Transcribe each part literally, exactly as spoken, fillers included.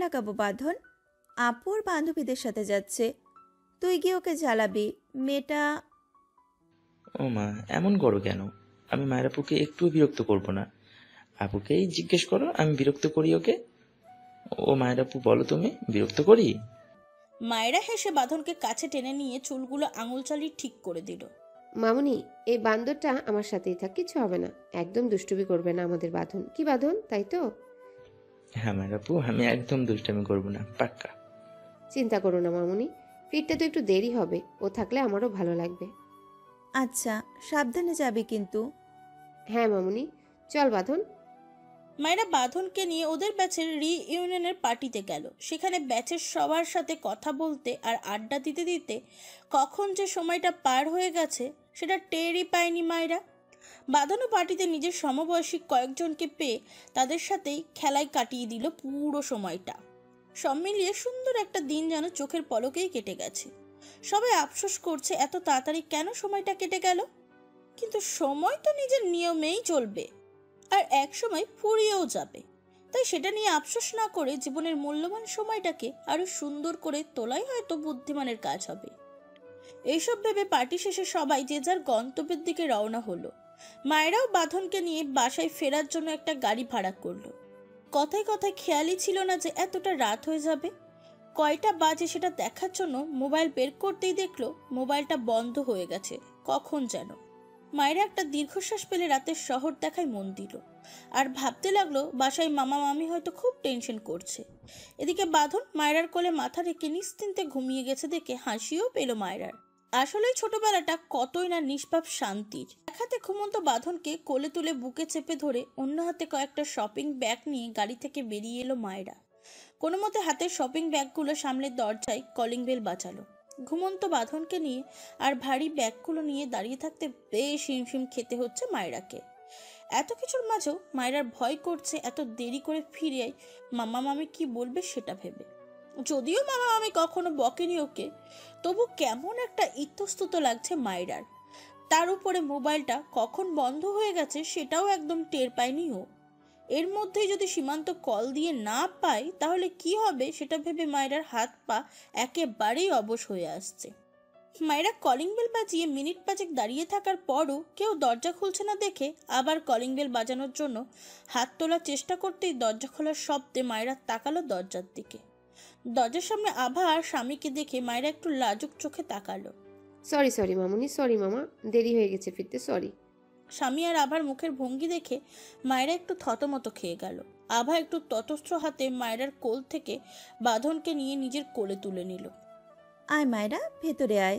লাগাবো বাঁধন? আপুর বান্ধবীদের সাথে যাচ্ছে, তুই গিয়ে ওকে জ্বালাবি। মেয়েটা। ও মা, এমন করো কেন? আমি মায়ের আপুকে একটু বিরক্ত করব না। আপুকেই জিজ্ঞেস করো আমি বিরক্ত করি ওকে। ও মায়ের আপু, বলো তুমি বিরক্ত করি? মায়েরা হেসে বাঁধনকে কাছে টেনে নিয়ে চুলগুলো আঙুল চালিয়ে ঠিক করে দিল। মামুনি, এই বান্দরটা আমার সাথেই থাক, কিছু হবে না। একদম দুষ্টুমি করবে না আমাদের বাঁধন। কি বাঁধন, তাই তো? হ্যাঁ মায়ের আপু, আমি একদম দুষ্টামি করব না, পাক্কা। চিন্তা করো না মামুনি, ফিরতে তো একটু দেরি হবে, ও থাকলে আমারও ভালো লাগবে। আচ্ছা, সাবধানে যাবি কিন্তু। হ্যাঁ মামুনি, চল বাঁধন। মায়েরা বাঁধনকে নিয়ে ওদের ব্যাচের রিইউনিয়নের পার্টিতে গেল। সেখানে ব্যাচের সবার সাথে কথা বলতে আর আড্ডা দিতে দিতে কখন যে সময়টা পার হয়ে গেছে সেটা টেরই পায়নি মায়েরা। বাঁধনও পার্টিতে নিজের সমবয়সী কয়েকজনকে পেয়ে তাদের সাথেই খেলায় কাটিয়ে দিল পুরো সময়টা। সব মিলিয়ে সুন্দর একটা দিন যেন চোখের পলকেই কেটে গেছে। সবাই আফসোস করছে এত তাড়াতাড়ি কেন সময়টা কেটে গেল, কিন্তু সময় তো নিজের নিয়মেই চলবে আর এক সময় ফুরিয়েও যাবে। তাই সেটা নিয়ে আফসোস না করে জীবনের মূল্যবান সময়টাকে আরো সুন্দর করে তোলাই হয়তো বুদ্ধিমানের কাজ হবে। এইসব ভেবে পার্টি শেষে সবাই যে যার গন্তব্যের দিকে রওনা হলো। মায়েরাও বাঁধনকে নিয়ে বাসায় ফেরার জন্য একটা গাড়ি ভাড়া করলো। কথায় কথায় খেয়ালই ছিল না যে এতটা রাত হয়ে যাবে। কয়টা বাজে সেটা দেখার জন্য মোবাইল বের করতেই দেখলো মোবাইলটা বন্ধ হয়ে গেছে কখন যেন। মায়েরা একটা দীর্ঘশ্বাস পেলে রাতের শহর দেখায় মন দিল আর ভাবতে লাগলো বাসায় মামা মামি হয়তো খুব টেনশন করছে। এদিকে বাঁধন মায়েরার কোলে মাথা রেখে নিশ্চিন্তে ঘুমিয়ে গেছে দেখে হাসিও পেল মায়েরার। আসলে ছোটবেলাটা কতই না নিষ্পাপ শান্তির। এক হাতে ঘুমন্ত বাঁধনকে কোলে তুলে বুকে চেপে ধরে অন্য হাতে কয়েকটা শপিং ব্যাগ নিয়ে গাড়ি থেকে বেরিয়ে এলো মায়েরা। কোনো মতে হাতের শপিং ব্যাগগুলো সামনের দরজায় কলিং বেল বাজালো। ঘুমন্ত বাঁধনকে নিয়ে আর ভারী ব্যাগগুলো নিয়ে দাঁড়িয়ে থাকতে বেশ হিমশিম খেতে হচ্ছে মায়েরাকে। এত কিছুর মাঝেও মায়েরার ভয় করছে এত দেরি করে ফিরে মামা মামি কি বলবে সেটা ভেবে। যদিও মামা মামি কখনো বকেনি ওকে, তবু কেমন একটা ইতস্তত লাগছে মায়েরার। তার উপরে মোবাইলটা কখন বন্ধ হয়ে গেছে সেটাও একদম টের পায়নি ও। এর মধ্যেই যদি সীমান্ত কল দিয়ে না পায় তাহলে কি হবে সেটা ভেবে মায়েরার হাত পা একেবারেই অবশ হয়ে আসছে। মায়েরা কলিং বেল বাজিয়ে মিনিট পাঁচেক দাঁড়িয়ে থাকার পরও কেউ দরজা খুলছে না দেখে আবার কলিং বেল বাজানোর জন্য হাত তোলার চেষ্টা করতেই দরজা খোলার শব্দে মায়েরা তাকালো দরজার দিকে। দরজার সামনে আভা আর স্বামীকে দেখে মায়েরা একটু লাজুক চোখে তাকালো। সরি সরি মামুনি, সরি মামা, দেরি হয়ে গেছে ফিরতে, সরি। স্বামী আর আভার মুখের ভঙ্গি দেখে মায়েরা একটু থতমত খেয়ে গেল। আভা একটু ততস্ত্র হাতে মায়েরার কোল থেকে বাঁধনকে নিয়ে নিজের কোলে তুলে নিল। আয় মায়েরা, ভেতরে আয়।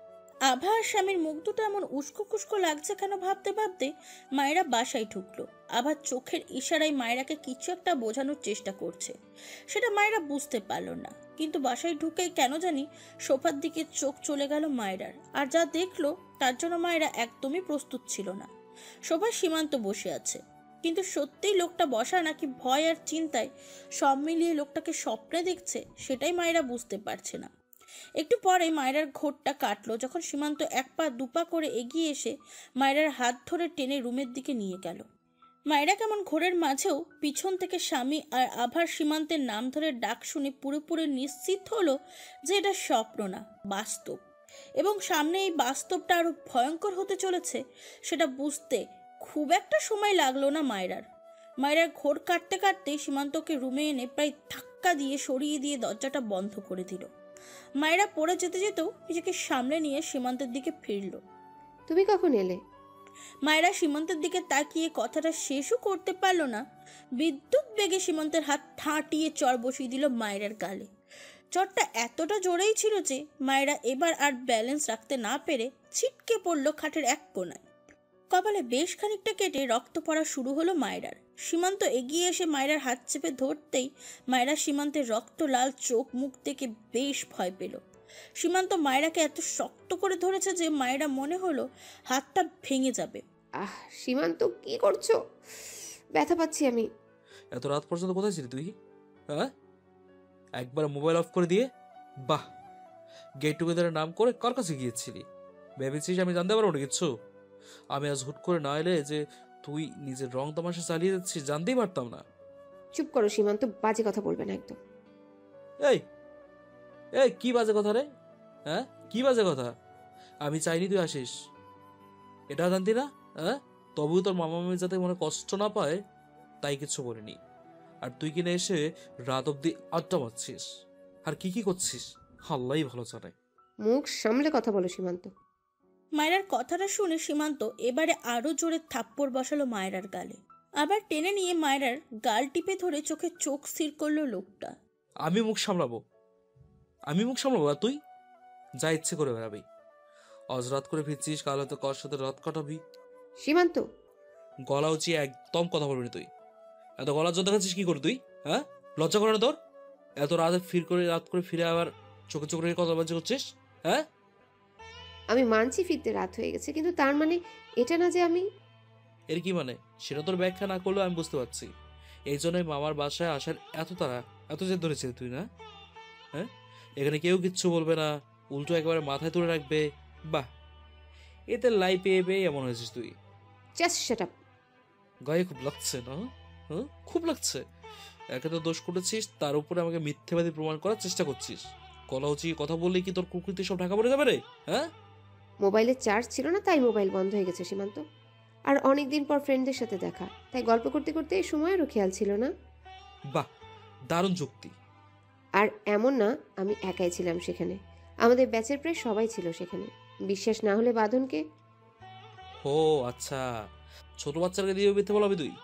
আভা আর স্বামীর মুখ দুটো এমন উস্কো খুস্কো লাগছে কেন ভাবতে ভাবতে মায়েরা বাসায় ঢুকলো। আবার চোখের ইশারায় মায়েরাকে কিছু একটা বোঝানোর চেষ্টা করছে, সেটা মায়েরা বুঝতে পারলো না। কিন্তু বাসায় ঢুকেই কেন জানি সোফার দিকে চোখ চলে গেল মায়েরার। আর যা দেখলো তার জন্য মায়েরা একদমই প্রস্তুত ছিল না। সোফায় সীমান্ত বসে আছে, কিন্তু সত্যিই লোকটা বসা নাকি ভয় আর চিন্তায় সব মিলিয়ে লোকটাকে স্বপ্নে দেখছে সেটাই মায়েরা বুঝতে পারছে না। একটু পরে মায়েরার ঘোরটা কাটলো যখন সীমান্ত এক পা দুপা করে এগিয়ে এসে মায়েরার হাত ধরে টেনে রুমের দিকে নিয়ে গেল। মায়েরা কেমন ঘোরের মাঝেও পিছন থেকে স্বামী আর আভার সীমান্তের নাম ধরে ডাক শুনে পুরোপুরি নিশ্চিত হলো যে এটা স্বপ্ন না, বাস্তব। এবং সামনে এই বাস্তবটা আরো ভয়ঙ্কর হতে চলেছে সেটা বুঝতে খুব একটা সময় লাগলো না মায়েরার। মায়েরার ঘোর কাটতে কাটতেই সীমান্তকে রুমে এনে প্রায় ধাক্কা দিয়ে সরিয়ে দিয়ে দরজাটা বন্ধ করে দিল। মায়েরা পড়ে যেতে যেতেও নিজেকে সামলে নিয়ে সীমান্তের দিকে ফিরল। তুমি কখন এলে? মায়েরা সীমান্তের দিকে তাকিয়ে কথাটা শেষও করতে পারলো না, বিদ্যুৎ বেগে সীমান্তের হাত ঠাঁটিয়ে চড় বসিয়ে দিল মায়েরার গালে। চড়টা এতটা জোরেই ছিল যে মায়েরা এবার আর ব্যালেন্স রাখতে না পেরে ছিটকে পড়ল খাটের এক কোণায়। কপালে বেশ খানিকটা কেটে রক্ত পড়া শুরু হলো মায়েরার। সীমান্ত এগিয়ে এসে মায়েরার হাত চেপে ধরতেই মায়েরা সীমান্তের রক্ত লাল চোখ মুখ দেখে বেশ ভয় পেল। সীমান্ত মায়েরাকে এত শক্ত করে ধরেছে যে মায়েরা মনে হলো হাতটা ভেঙে যাবে। আহ সীমান্ত, কি করছো? ব্যথা পাচ্ছি আমি। এত রাত পর্যন্ত কোথায় ছিলি তুই? হ্যাঁ, একবার মোবাইল অফ করে দিয়ে বাহ, গেট টুগেদারের নাম করে কার কাছে গিয়েছিলি? ভেবেছিস আমি জানতে পারবো না কিচ্ছু? আমি আজ হুট করে না এলে যে তুই নিজের রং তামাশা চালিয়ে যাচ্ছিস জানতেই পারতাম না। চুপ করো সীমান্ত, বাজে কথা বলবে না একদম। এই এই কি বাজে কথা রে? হ্যাঁ, কি বাজে কথা? আমি চাইনি তুই আসিস, এটা জানতি না? হ্যাঁ, তবুও তোর মামা মামি যাতে মনে কষ্ট না পায় তাই কিছু বলিনি। আর তুই কিনে এসে রাত অব্দি আড্ডা মারছিস আর কি কি করছিস আল্লাহই ভালো জানে। মুখ সামলে কথা বলো সীমান্ত। মায়রার কথাটা শুনে সীমান্ত এবারে আরো জোরে থাপ্পড় বসালো মায়রার গালে। আবার টেনে নিয়ে মায়রার গাল টিপে ধরে চোখে চোখ স্থির করলো লোকটা। আমি মুখ সামলাবো, আমি মুখ সামলাবো আর তুই যা ইচ্ছে করে বেড়াবি। আজ রাত করে ফিরছিস, কাল হয়তো কার সাথে রাত কাটাবি। সীমান্ত, গলা উঁচিয়ে একদম কথা বলবি না তুই। এত গলা জোর দেখাচ্ছিস কি করে তুই? হ্যাঁ, লজ্জা করে না তোর? এত রাতে ফির করে রাত করে ফিরে আবার চোখে চোখে রেখে কথা বাজি করছিস? হ্যাঁ, আমি মানছি ফিরতে রাত হয়ে গেছে, কিন্তু তার মানে এটা না যে আমি। এর কি মানে? সেটা তোর ব্যাখ্যা না করলেও আমি বুঝতে পারছি। এই জন্যই মামার বাসায় আসার এত তারা, এত জেদ ধরেছিস তুই না? হ্যাঁ, এখানে কেউ কিচ্ছু বলবে না, উল্টো একেবারে মাথায় তুলে রাখবে। বাহ, এতে লাই পেয়ে পেয়ে এমন হয়েছিস তুই। Just shut up. গায়ে খুব লাগছে না? হ্যাঁ, খুব লাগছে। একে তো দোষ করেছিস, তার উপরে আমাকে মিথ্যেবাদী প্রমাণ করার চেষ্টা করছিস। গলা উঁচিয়ে কথা বললে কি তোর কুকৃতি সব ঢাকা পড়ে যাবে রে? হ্যাঁ, মোবাইলের চার্জ ছিল না, তাই মোবাইল বন্ধ হয়ে গেছে সীমান্ত। আর অনেক দিন পর ফ্রেন্ডদের সাথে দেখা, তাই গল্প করতে করতে এই সময়েরও খেয়াল ছিল না। বাহ, দারুণ যুক্তি। আর এমন না আমি একাই ছিলাম সেখানে, আমাদের ব্যাচের প্রায় সবাই ছিল সেখানে। বিশ্বাস না হলে বাঁধনকে। ও আচ্ছা, ছোট বাচ্চাকে দিয়ে মিথ্যে বলাবি তুই?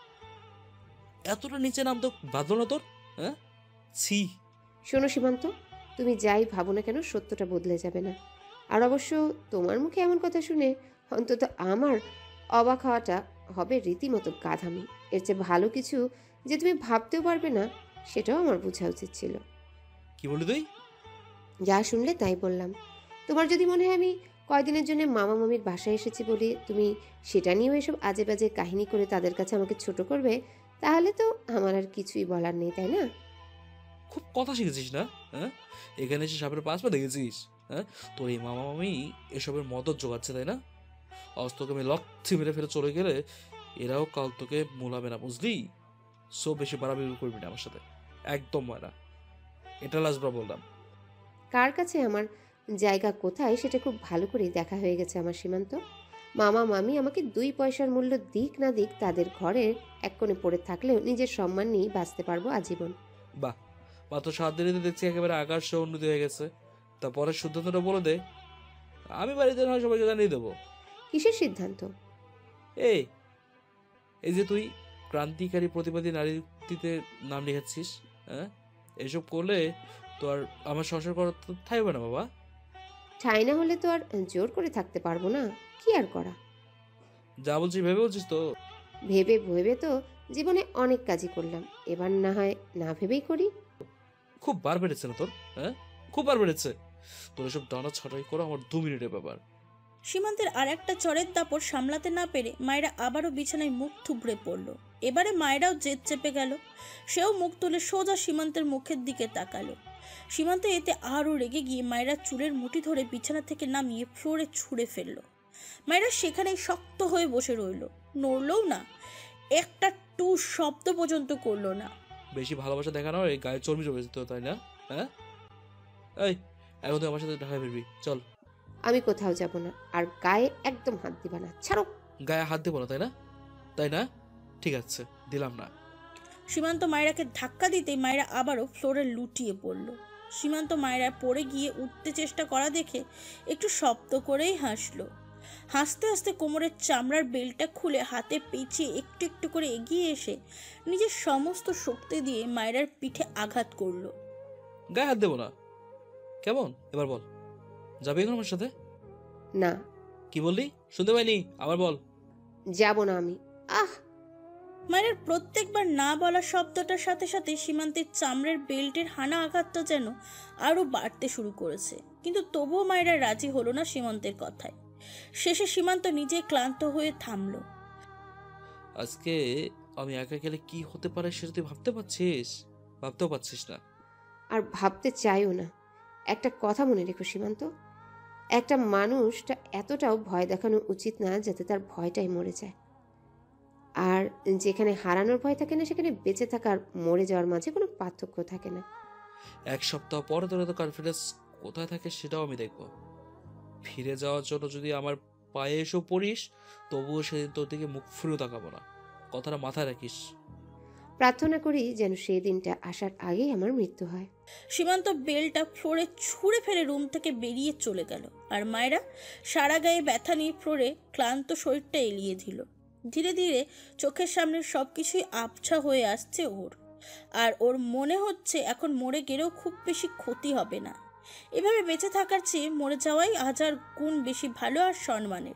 এতটা নিচে নাম তো বাঁধলো না তোর? হ্যাঁ, ছি। শোনো সীমান্ত, তুমি যাই ভাবো না কেন সত্যটা বদলে যাবে না। আর অবশ্য তোমার মুখে এমন কথা শুনে অন্তত আমার অবাক হওয়াটা হবে রীতিমতো গাধামি। এর চেয়ে ভালো কিছু যে তুমি ভাবতেও পারবে না, সেটাও আমার বোঝা উচিত ছিল। কি বললি তুই? যা শুনলে তাই বললাম। তোমার যদি মনে হয় আমি কয়দিনের জন্য মামা মামির বাসায় এসেছি বলে তুমি সেটা নিয়েও এসব আজে বাজে কাহিনী করে তাদের কাছে আমাকে ছোট করবে, তাহলে তো আমার আর কিছুই বলার নেই, তাই না? খুব কথা শিখেছিস না? হ্যাঁ, এখানে এসে সাপের পাঁচ পা দেখেছিস? হ্যাঁ, তোর এই মামা মামি এসবের মদত জোগাচ্ছে, তাই না? আজ তোকে আমি লক্ষ্যে মেরে ফেলে চলে গেলে এরাও কাল তোকে মোলাবে না, বুঝলি? সো বেশি বাড়াবি করবি না আমার সাথে, একদম ময়না। এটা লাস্টবার বললাম। কার কাছে আমার জায়গা কোথায় সেটা খুব ভালো করেই দেখা হয়ে গেছে আমার সীমান্ত। মামা মামি আমাকে দুই পয়সার মূল্য দিক না দিক, তাদের ঘরের এক কোণে পড়ে থাকলেও নিজের সম্মান নিয়েই বাঁচতে পারবো আজীবন। বাহ, মাত্র সাত দিনে দেখছি একেবারে আকাশ উন্নতি হয়ে গেছে। তারপরে সিদ্ধান্তটা বলে দে, আমি বাড়িতে নয় সবাইকে জানিয়ে দেবো। কিসের সিদ্ধান্ত? এই এই যে তুই ক্রান্তিকারী প্রতিবাদী নারীতে নাম লিখাচ্ছিস, হ্যাঁ, এসব করলে তো আর আমার সংসার করা তো থাকবে না বাবা। ঠাই না হলে তো আর জোর করে থাকতে পারবো না, কি আর করা। যা বলছিস ভেবে বলছিস তো? ভেবে ভেবে তো জীবনে অনেক কাজই করলাম, এবার না হয় না ভেবেই করি। খুব বার বেড়েছে না তোর? হ্যাঁ, খুব বার বেড়েছে তোর। এসব ডানা ছাটাই করা আমার দু মিনিটের ব্যাপার। সীমান্তের আর একটা চরের দাপট সামলাতে না পেরে মায়েরা আবারও বিছানায় মুখ থুবড়ে পড়ল। এবারে মায়েরাও জেদ চেপে গেল, সেও মুখ তুলে সোজা সীমান্তের মুখের দিকে তাকালো। সীমান্ত এতে আরও রেগে গিয়ে মায়েরা চুলের মুঠি ধরে বিছানা থেকে নামিয়ে ফ্লোরে ছুঁড়ে ফেলল। মায়েরা সেখানেই শক্ত হয়ে বসে রইল, নড়লও না, একটা টু শব্দ পর্যন্ত করলো না। বেশি ভালোবাসা দেখানো এই গায়ে চর্বি জমে যেত, তাই না? হ্যাঁ, এই এখন তুই আমার সাথে ঢাকায় ফিরবি, চল। আমি কোথাও যাব না, আর গায়ে একদম হাত দিবা না, ছাড়ো। গায়ে হাত দেবো না, তাই না? তাই না? ঠিক আছে, দিলাম না। সীমান্ত মায়েরাকে ধাক্কা দিতেই মায়েরা আবারও ফ্লোরে লুটিয়ে পড়ল। সীমান্ত মায়েরা পড়ে গিয়ে উঠতে চেষ্টা করা দেখে একটু শব্দ করেই হাসলো। হাসতে হাসতে কোমরের চামড়ার বেল্টটা খুলে হাতে পেঁচিয়ে একটু একটু করে এগিয়ে এসে নিজের সমস্ত শক্তি দিয়ে মায়েরার পিঠে আঘাত করলো। গায়ে হাত দেবো না কেমন? এবার বল, যাবি এখন আমার সাথে? না। কি বললি? শুনতে পাইনি, আবার বল। যাব না আমি। আহ! মায়ের প্রত্যেকবার না বলা শব্দটার সাথে সাথে সীমান্তের চামড়ার বেল্টের হানা আঘাতটা যেন আরো বাড়তে শুরু করেছে, কিন্তু তবুও মায়েরা রাজি হলো না সীমান্তের কথায়। শেষে সীমান্ত নিজে ক্লান্ত হয়ে থামলো। আজকে আমি একা গেলে কি হতে পারে সেটা তুই ভাবতে পারছিস? ভাবতেও পারছিস না। আর ভাবতে চাইও না। একটা কথা মনে রেখো সীমান্ত, একটা মানুষটা এতটাও ভয় দেখানো উচিত না যাতে তার ভয়টাই মরে যায়। আর যেখানে হারানোর ভয় থাকে না, সেখানে বেঁচে থাকার মরে যাওয়ার মাঝে কোনো পার্থক্য থাকে না। এক সপ্তাহ পরে তোর তো কনফিডেন্স কোথায় থাকে সেটাও আমি দেখব। ফিরে যাওয়ার জন্য যদি আমার পায়ে এসেও পড়িস, তবুও সেদিন তোর দিকে মুখ ফিরেও তাকাবো না। কথাটা মাথায় রাখিস। প্রার্থনা করি যেন সেই দিনটা আসার আগেই আমার মৃত্যু হয়। সীমান্ত বেলটা ফ্লোরে ছুঁড়ে ফেলে রুম থেকে বেরিয়ে চলে গেল, আর মায়েরা সারা গায়ে ব্যথা নিয়ে ফ্লোরে ক্লান্ত শরীরটা এলিয়ে দিল। ধীরে ধীরে চোখের সামনে সব কিছুই আবছা হয়ে আসছে ওর, আর ওর মনে হচ্ছে এখন মরে গেলেও খুব বেশি ক্ষতি হবে না। এভাবে বেঁচে থাকার চেয়ে মরে যাওয়াই হাজার গুণ বেশি ভালো আর সম্মানের।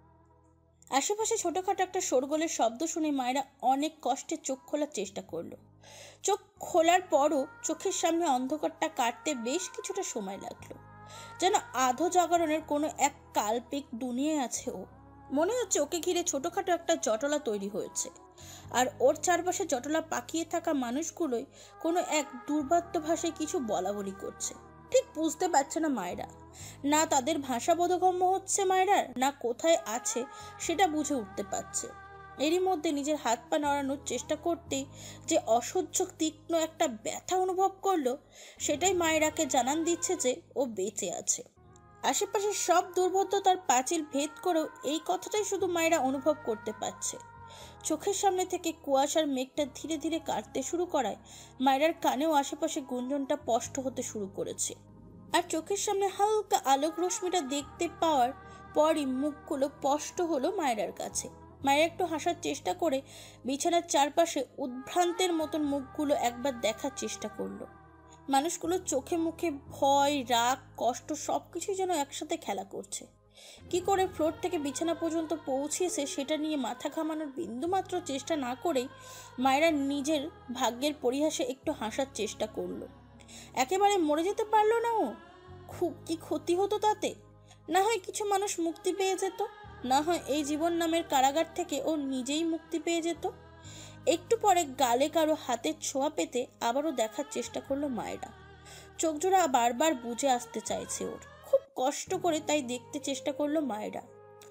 আশেপাশে ছোটখাটো একটা শোরগোলের শব্দ শুনে মায়েরা অনেক কষ্টে চোখ খোলার চেষ্টা করলো। চোখ খোলার পরও চোখের সামনে অন্ধকারটা কাটতে বেশ কিছুটা সময় লাগলো, যেন আধো জাগরণের কোনো এক কাল্পিক দুনিয়ায় আছে ও। মনে হচ্ছে ওকে ঘিরে ছোটখাটো একটা জটলা তৈরি হয়েছে, আর ওর চারপাশে জটলা পাকিয়ে থাকা মানুষগুলোই কোনো এক দুর্বাদ্য ভাষায় কিছু বলা বলি করছে। ঠিক বুঝতে পারছে না মায়েরা, না তাদের ভাষা বোধগম্য হচ্ছে মায়েরার, না কোথায় আছে সেটা বুঝে উঠতে পারছে। এরই মধ্যে নিজের হাত পা নড়ানোর চেষ্টা করতেই যে অসহ্য তীক্ষ্ণ একটা ব্যথা অনুভব করলো, সেটাই মায়েরাকে জানান দিচ্ছে যে ও বেঁচে আছে। আশেপাশের সব দুর্বোধ্যতার পাঁচিল ভেদ করেও এই কথাটাই শুধু মায়েরা অনুভব করতে পারছে। চোখের সামনে থেকে কুয়াশার মেঘটা ধীরে ধীরে কাটতে শুরু করায় মায়েরার কানেও আশেপাশে গুঞ্জনটা স্পষ্ট হতে শুরু করেছে, আর চোখের সামনে হালকা আলোক রশ্মিটা দেখতে পাওয়ার পরই মুখগুলো স্পষ্ট হলো মায়েরার কাছে। মায়েরা একটু হাসার চেষ্টা করে বিছানার চারপাশে উদ্ভ্রান্তের মতন মুখগুলো একবার দেখার চেষ্টা করলো। মানুষগুলোর চোখে মুখে ভয়, রাগ, কষ্ট সবকিছুই যেন একসাথে খেলা করছে। কি করে ফ্লোর থেকে বিছানা পর্যন্ত পৌঁছিয়েছে সেটা নিয়ে মাথা ঘামানোর বিন্দুমাত্র চেষ্টা না করেই মায়েরা নিজের ভাগ্যের পরিহাসে একটু হাসার চেষ্টা করলো। একেবারে মরে যেতে পারলো না ও, খুব কি ক্ষতি হতো তাতে? না হয় কিছু মানুষ মুক্তি পেয়ে যেত, না হয় এই জীবন নামের কারাগার থেকে ও নিজেই মুক্তি পেয়ে যেত। একটু পরে গালে কারো হাতের ছোঁয়া পেতে আবারও দেখার চেষ্টা করলো মায়েরা। চোখজোড়া বারবার বুঝে আসতে চাইছে ওর, খুব কষ্ট করে তাই দেখতে চেষ্টা করলো মায়েরা।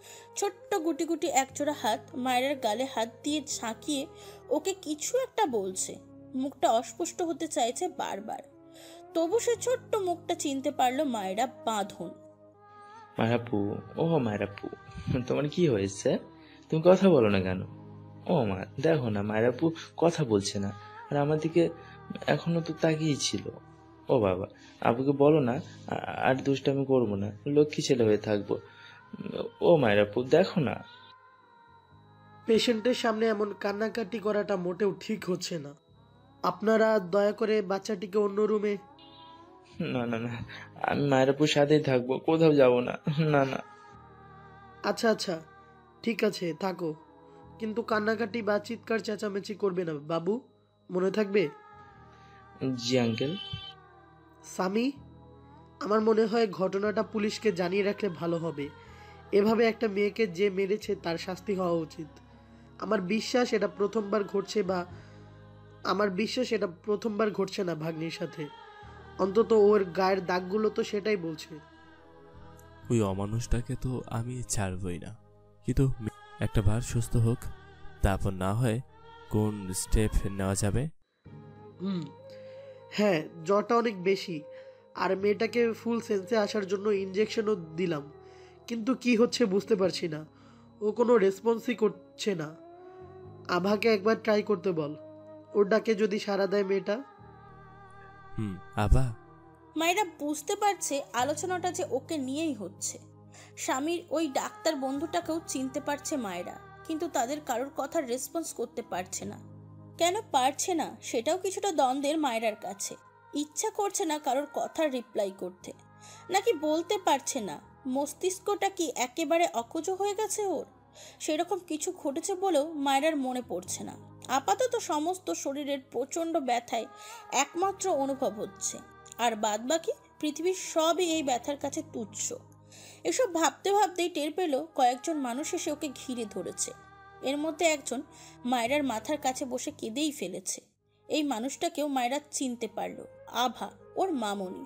ছোট্ট গুটি গুটি একজোড়া হাত মায়েরার গালে হাত দিয়ে ঝাঁকিয়ে ওকে কিছু একটা বলছে। মুখটা অস্পষ্ট হতে চাইছে বারবার, তবু সে ছোট্ট মুখটা চিনতে পারলো মায়েরা বাঁধন। মায়াপু, ও মায়াপু, তোমার কি হয়েছে? তুমি কথা বলো না কেন? ও মা, দেখো না মায়াপু কথা বলছে না, আর আমার দিকে এখনো তো তাকিয়েই ছিল। ও বাবা, আপুকে বলো না আর দুষ্টামি করবো না, লক্ষ্মী ছেলে হয়ে থাকবো। ও মায়াপু দেখো না। পেশেন্টের সামনে এমন কান্নাকাটি করাটা মোটেও ঠিক হচ্ছে না। আপনারা দয়া করে বাচ্চাটিকে অন্য রুমে। না না না, আমি মায়েরাপুর সাথেই থাকবো, কোথাও যাব না। না না। আচ্ছা আচ্ছা ঠিক আছে, থাকো, কিন্তু কান্নাকাটি বা চিৎকার চেঁচামেচি করবে না বাবু, মনে থাকবে? জি আঙ্কেল। সামি, আমার মনে হয় ঘটনাটা পুলিশকে জানিয়ে রাখলে ভালো হবে। এভাবে একটা মেয়েকে যে মেরেছে তার শাস্তি হওয়া উচিত। আমার বিশ্বাস এটা প্রথমবার ঘটছে বা আমার বিশ্বাস এটা প্রথমবার ঘটছে না ভাগ্নির সাথে। অন্তত ওর গায়ের দাগগুলো তো সেটাই বলছে। ওই অমানুষটাকে তো আমি ছাড়বই না, কিন্তু একটা বার সুস্থ হোক, তারপর না হয় কোন স্টেপ নেওয়া যাবে। হুম হ্যাঁ, জ্বরটা অনেক বেশি, আর মেয়েটাকে ফুল সেন্সে আসার জন্য ইনজেকশনও দিলাম, কিন্তু কি হচ্ছে বুঝতে পারছি না। ও কোনো রেসপন্সই করছে না। আভাকে একবার ট্রাই করতে বল, ওর ডাকে যদি সাড়া দেয় মেয়েটা। হুম আভা। মায়েরা বুঝতে পারছে আলোচনাটা যে ওকে নিয়েই হচ্ছে। স্বামীর ওই ডাক্তার বন্ধুটাকেও চিনতে পারছে মায়েরা, কিন্তু তাদের কারোর কথার রেসপন্স করতে পারছে না। কেন পারছে না সেটাও কিছুটা দ্বন্দ্বের মায়েরার কাছে। ইচ্ছা করছে না কারোর কথার রিপ্লাই করতে, নাকি বলতে পারছে না, মস্তিষ্কটা কি একেবারে অকজ হয়ে গেছে ওর? সেরকম কিছু ঘটেছে বলেও মায়েরার মনে পড়ছে না। আপাতত সমস্ত শরীরের প্রচণ্ড ব্যথায় একমাত্র অনুভব হচ্ছে, আর বাদ বাকি পৃথিবীর সবই এই ব্যথার কাছে তুচ্ছ। এসব ভাবতে ভাবতেই টের পেল কয়েকজন মানুষ এসে ওকে ঘিরে ধরেছে। এর মধ্যে একজন মায়েরার মাথার কাছে বসে কেঁদেই ফেলেছে। এই মানুষটাকেও মায়েরা চিনতে পারলো, আভা, ওর মামনি।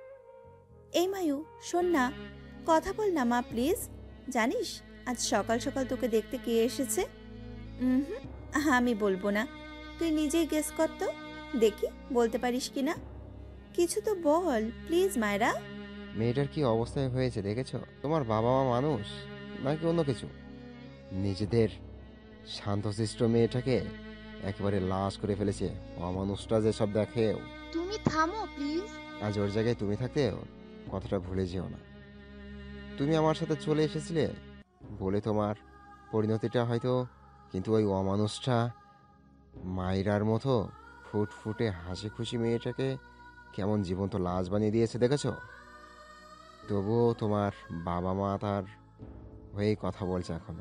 এই মায়ু, শোন না, কথা বল না মা প্লিজ। জানিস আজ সকাল সকাল তোকে দেখতে কে এসেছে? হুম আমি বলবো না, তুই নিজেই গেস কর তো, দেখি বলতে পারিস কি না। কিছু তো বল প্লিজ মায়েরা। মেয়েটার কি অবস্থায় হয়েছে দেখেছো? তোমার বাবা মা মানুষ নাকি অন্য কিছু? নিজেদের শান্তশিষ্ট মেয়েটাকে একেবারে লাশ করে ফেলেছে। অমানুষটা যে সব দেখে। তুমি থামো প্লিজ। আজ ওর জায়গায় তুমি থাকতে কথাটা ভুলে যেও না। তুমি আমার সাথে চলে এসেছিলে বলে তোমার পরিণতিটা হয়তো, কিন্তু ওই অমানুষটা মাইরার মতো ফুটফুটে হাসি খুশি মেয়েটাকে কেমন জীবন্ত লাশ বানিয়ে দিয়েছে দেখেছো? তবুও তোমার বাবা মা তার হয়ে কথা বলছে এখনো।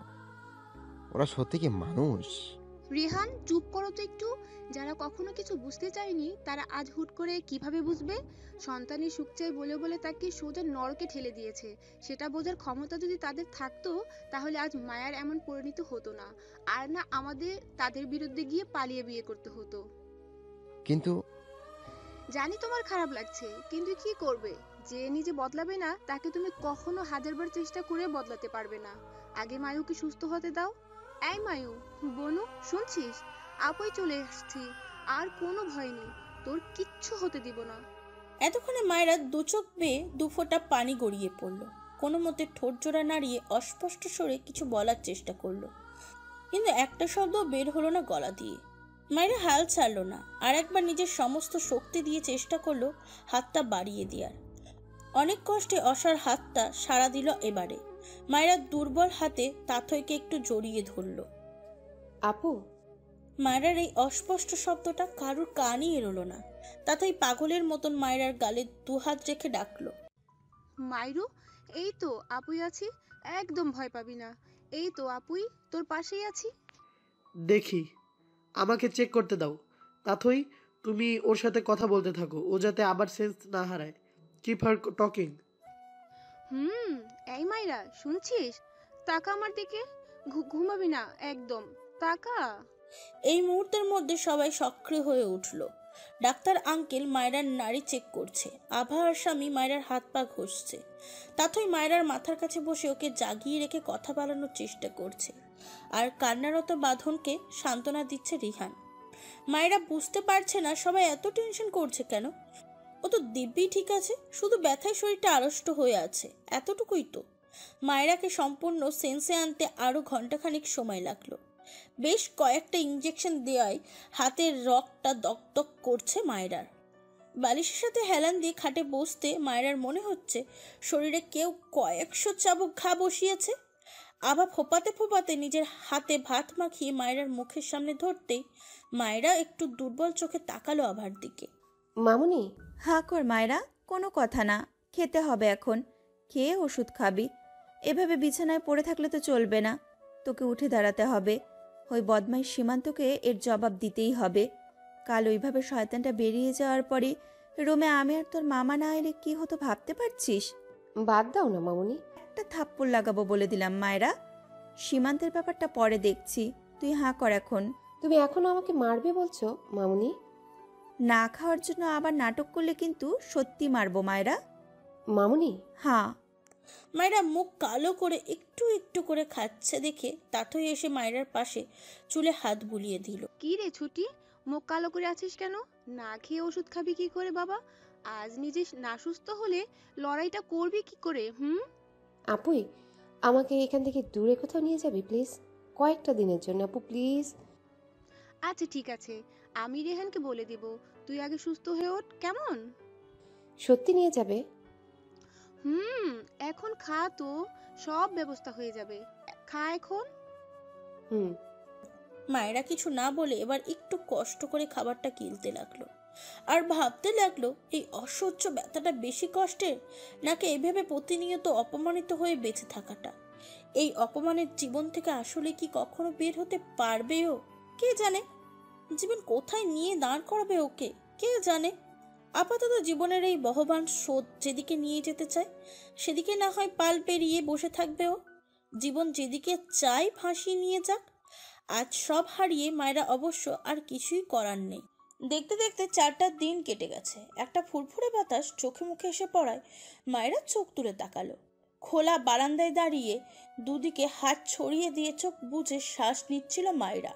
ওরা সত্যি কি মানুষ? রিহান চুপ করো তো একটু। যারা কখনো কিছু বুঝতে চায়নি তারা আজ হুট করে কিভাবে বুঝবে? সন্তানের সুখ চাই বলে বলে তাকে সোজা নরকে ঠেলে দিয়েছে। সেটা বোঝার ক্ষমতা যদি তাদের থাকতো তাহলে আজ মায়ার এমন পরিণতি হতো না, আর না আমাদের তাদের বিরুদ্ধে গিয়ে পালিয়ে বিয়ে করতে হতো। কিন্তু জানি তোমার খারাপ লাগছে, কিন্তু কি করবে? যে নিজে বদলাবে না তাকে তুমি কখনো হাজারবার চেষ্টা করে বদলাতে পারবে না। আগে মায়ুকে সুস্থ হতে দাও। এই মায়ু, বনু শুনছিস? আপই চলে আসছি, আর কোনো ভয় নেই, তোর কিচ্ছু হতে দিব না। এতক্ষণে মায়েরা দু চোখ বেয়ে দু ফোঁটা পানি গড়িয়ে পড়ল। কোনো মতে ঠোঁট জোড়া নাড়িয়ে অস্পষ্ট স্বরে কিছু বলার চেষ্টা করলো, কিন্তু একটা শব্দ বের হলো না গলা দিয়ে। মায়েরা হাল ছাড়লো না, আর একবার নিজের সমস্ত শক্তি দিয়ে চেষ্টা করলো হাতটা বাড়িয়ে দেওয়ার। অনেক কষ্টে অসার হাতটা সাড়া দিল এবারে। মায়েরা দুর্বল হাতে তাথইকে একটু জড়িয়ে ধরল। আপু। মায়েরার এই অস্পষ্ট শব্দটা কারুর কানই এড়োলো না। তাথই পাগলের মতন মায়েরার গালে দুহাত রেখে ডাকলো, মাইরু, এই তো আপুই আছি, একদম ভয় পাবি না। এই তো আপুই, তোর পাশেই আছি। দেখি, আমাকে চেক করতে দাও। তাথই, তুমি ওর সাথে কথা বলতে থাকো, ও যাতে আবার সেন্স না হারায়। Keep her talking. হুম, এই মাইরা শুনছিস? তাকা আমার দিকে। ঘুমাবি না একদম, তাকা। এই মুহূর্তের মধ্যে সবাই সক্রিয় হয়ে উঠল। ডাক্তার আঙ্কেল মায়রার নাড়ি চেক করছে, আভা আর স্বামী মায়রার হাত পা ঘষছে। তাথই মায়রার মাথার কাছে বসে ওকে জাগিয়ে রেখে কথা বলানোর চেষ্টা করছে, আর কান্নারত বাঁধনকে সান্ত্বনা দিচ্ছে রিহান। মায়েরা বুঝতে পারছে না সবাই এত টেনশন করছে কেন। ও তো দিব্যি ঠিক আছে, শুধু ব্যথায় শরীরটা আড়ষ্ট হয়ে আছে, এতটুকুই তো। মায়েরাকে সম্পূর্ণ সেন্সে আনতে আরো ঘন্টাখানিক সময় লাগলো। বেশ কয়েকটা ইঞ্জেকশন দেওয়ায় হাতের রগটা দকদক করছে মায়েরার। বালিশের সাথে হেলান দিয়ে খাটে বসতে মায়েরার মনে হচ্ছে শরীরে কেউ কয়েকশো চাবুক ঘা বসিয়েছে। আভা ফোপাতে ফোপাতে নিজের হাতে ভাত মাখিয়ে মায়েরার মুখের সামনে ধরতেই মায়েরা একটু দুর্বল চোখে তাকালো আভার দিকে। মামুনি। হা কর মায়েরা, কোনো কথা না, খেতে হবে এখন। খেয়ে ওষুধ খাবি। এভাবে বিছানায় পড়ে থাকলে তো চলবে না, তোকে উঠে দাঁড়াতে হবে। ওই বদমাই সীমান্তকে এর জবাব দিতেই হবে। কাল ওইভাবে শয়তানটা বেরিয়ে যাওয়ার পরে রুমে আমি আর তোর মামা না এলে কি হতো ভাবতে পারছিস? বাদ দাও না মামুনি। একটা থাপ্পড় লাগাবো বলে দিলাম মায়েরা। সীমান্তের ব্যাপারটা পরে দেখছি, তুই হাঁ কর এখন। তুমি এখনো আমাকে মারবে বলছো মামুনি? না খাওয়ার জন্য আবার নাটক করলে কিন্তু সত্যি মারবো মায়েরা। মামুনি। হ্যাঁ। মায়েরা মুখ কালো করে একটু একটু করে খাচ্ছে দেখে তাথই এসে মায়েরার পাশে চুলে হাত বুলিয়ে দিল। কি রে ছুটি, মুখ কালো করে আছিস কেন? না খেয়ে ওষুধ খাবি কি করে বাবা? আজ নিজে না সুস্থ হলে লড়াইটা করবি কি করে? হুম। আপুই, আমাকে এখান থেকে দূরে কোথাও নিয়ে যাবি প্লিজ, কয়েকটা দিনের জন্য আপু প্লিজ। আচ্ছা ঠিক আছে, আমি রেহানকে বলে দেব, তুই আগে সুস্থ হয়ে ওঠ, কেমন? সত্যি নিয়ে যাবে? হুম, এখন খা তো, সব ব্যবস্থা হয়ে যাবে, খা এখন। হুম। মায়েরা কিছু না বলে এবার একটু কষ্ট করে খাবারটা গিলতে লাগলো, আর ভাবতে লাগলো এই অসহ্য ব্যথাটা বেশি কষ্টের নাকি এইভাবে প্রতিনিয়ত অপমানিত হয়ে বেঁচে থাকাটা। এই অপমানের জীবন থেকে আসলে কি কখনো বের হতে পারবে ও? কে জানে। জীবন কোথায় নিয়ে দাঁড় করাবে ওকে, কে জানে। আপাতত জীবনের এই বহবান স্রোত যেদিকে নিয়ে যেতে চায় সেদিকে না হয় পাল পেরিয়ে বসে থাকবে ও। জীবন যেদিকে চায় ভাসিয়ে নিয়ে যাক। আজ সব হারিয়ে মায়েরা অবশ্য আর কিছুই করার নেই। দেখতে দেখতে চারটা দিন কেটে গেছে। একটা ফুরফুরে বাতাস চোখে মুখে এসে পড়ায় মায়েরা চোখ তুলে তাকালো। খোলা বারান্দায় দাঁড়িয়ে দুদিকে হাত ছড়িয়ে দিয়ে চোখ বুজে শ্বাস নিচ্ছিল মায়েরা।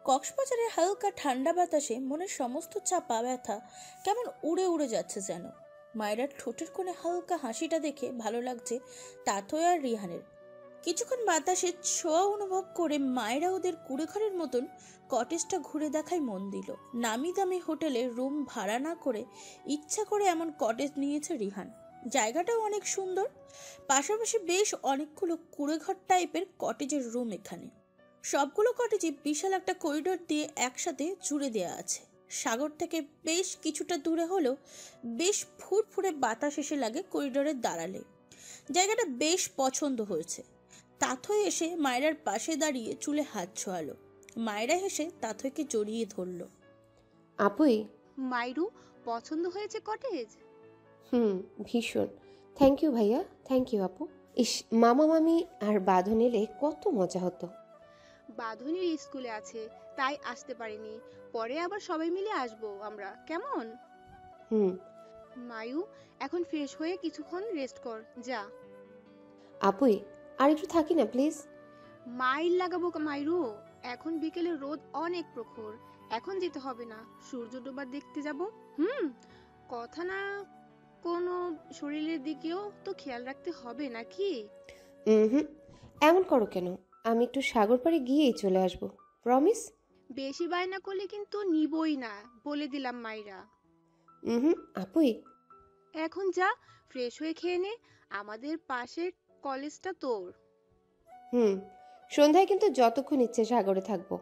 কক্সবাজারের হালকা ঠান্ডা বাতাসে মনের সমস্ত চাপা ব্যথা কেমন উড়ে উড়ে যাচ্ছে যেন। মায়েরার ঠোঁটের কোণে হালকা হাসিটা দেখে ভালো লাগছে তাথই আর রিহানের। কিছুক্ষণ বাতাসের ছোঁয়া অনুভব করে মায়েরা ওদের কুড়েঘরের মতন কটেজটা ঘুরে দেখায় মন দিল। নামি দামি হোটেলে রুম ভাড়া না করে ইচ্ছা করে এমন কটেজ নিয়েছে রিহান। জায়গাটাও অনেক সুন্দর, পাশাপাশি বেশ অনেকগুলো কুড়েঘর টাইপের কটেজের রুম এখানে। সবগুলো কটেজে বিশাল একটা করিডোর দিয়ে একসাথে জুড়ে দেওয়া আছে। সাগর থেকে বেশ কিছুটা দূরে হলেও বেশ ফুরফুরে বাতাস এসে লাগে করিডোরে দাঁড়ালে। জায়গাটা বেশ পছন্দ হয়েছে। তাথই এসে মায়েরার পাশে দাঁড়িয়ে চুলে হাত ছোঁয়ালো। মায়েরা হেসে তাথইকে জড়িয়ে ধরল। আপুই, মাইরু, পছন্দ হয়েছে কটেজ? হুম, ভীষণ। থ্যাংক ইউ ভাইয়া, থ্যাংক ইউ আপু। ইস, মামা মামি আর বাঁধন এলে কত মজা হতো। বাঁধনের স্কুলে আছে তাই আসতে পারিনি, পরে আবার সবাই মিলে আসবো আমরা, কেমন? হুম। মায়ু, এখন ফ্রেশ হয়ে কিছুক্ষণ রেস্ট কর, যা। আপুই, আর একটু থাকি না প্লিজ। মাইল লাগাবো মাইরু, এখন বিকেলে রোদ অনেক প্রখর, এখন যেতে হবে না, সূর্য ডোবার দেখতে যাব। হুম, কথা না, কোনো শরীরের দিকেও তো খেয়াল রাখতে হবে নাকি? হুম, এমন করো কেন? আমি একটু সাগর পাড়ে গিয়েই চলে আসবো, প্রমিস। বেশি বায়না করলে কিন্তু নিবই না, বলে দিলাম মাইরা। হুম আপুই, এখন যা, ফ্রেশ হয়ে খেয়ে নে, আমাদের পাশের কলেজটা তোর। হুম, সন্ধ্যায় কিন্তু যতক্ষণ ইচ্ছে সাগরে থাকবো।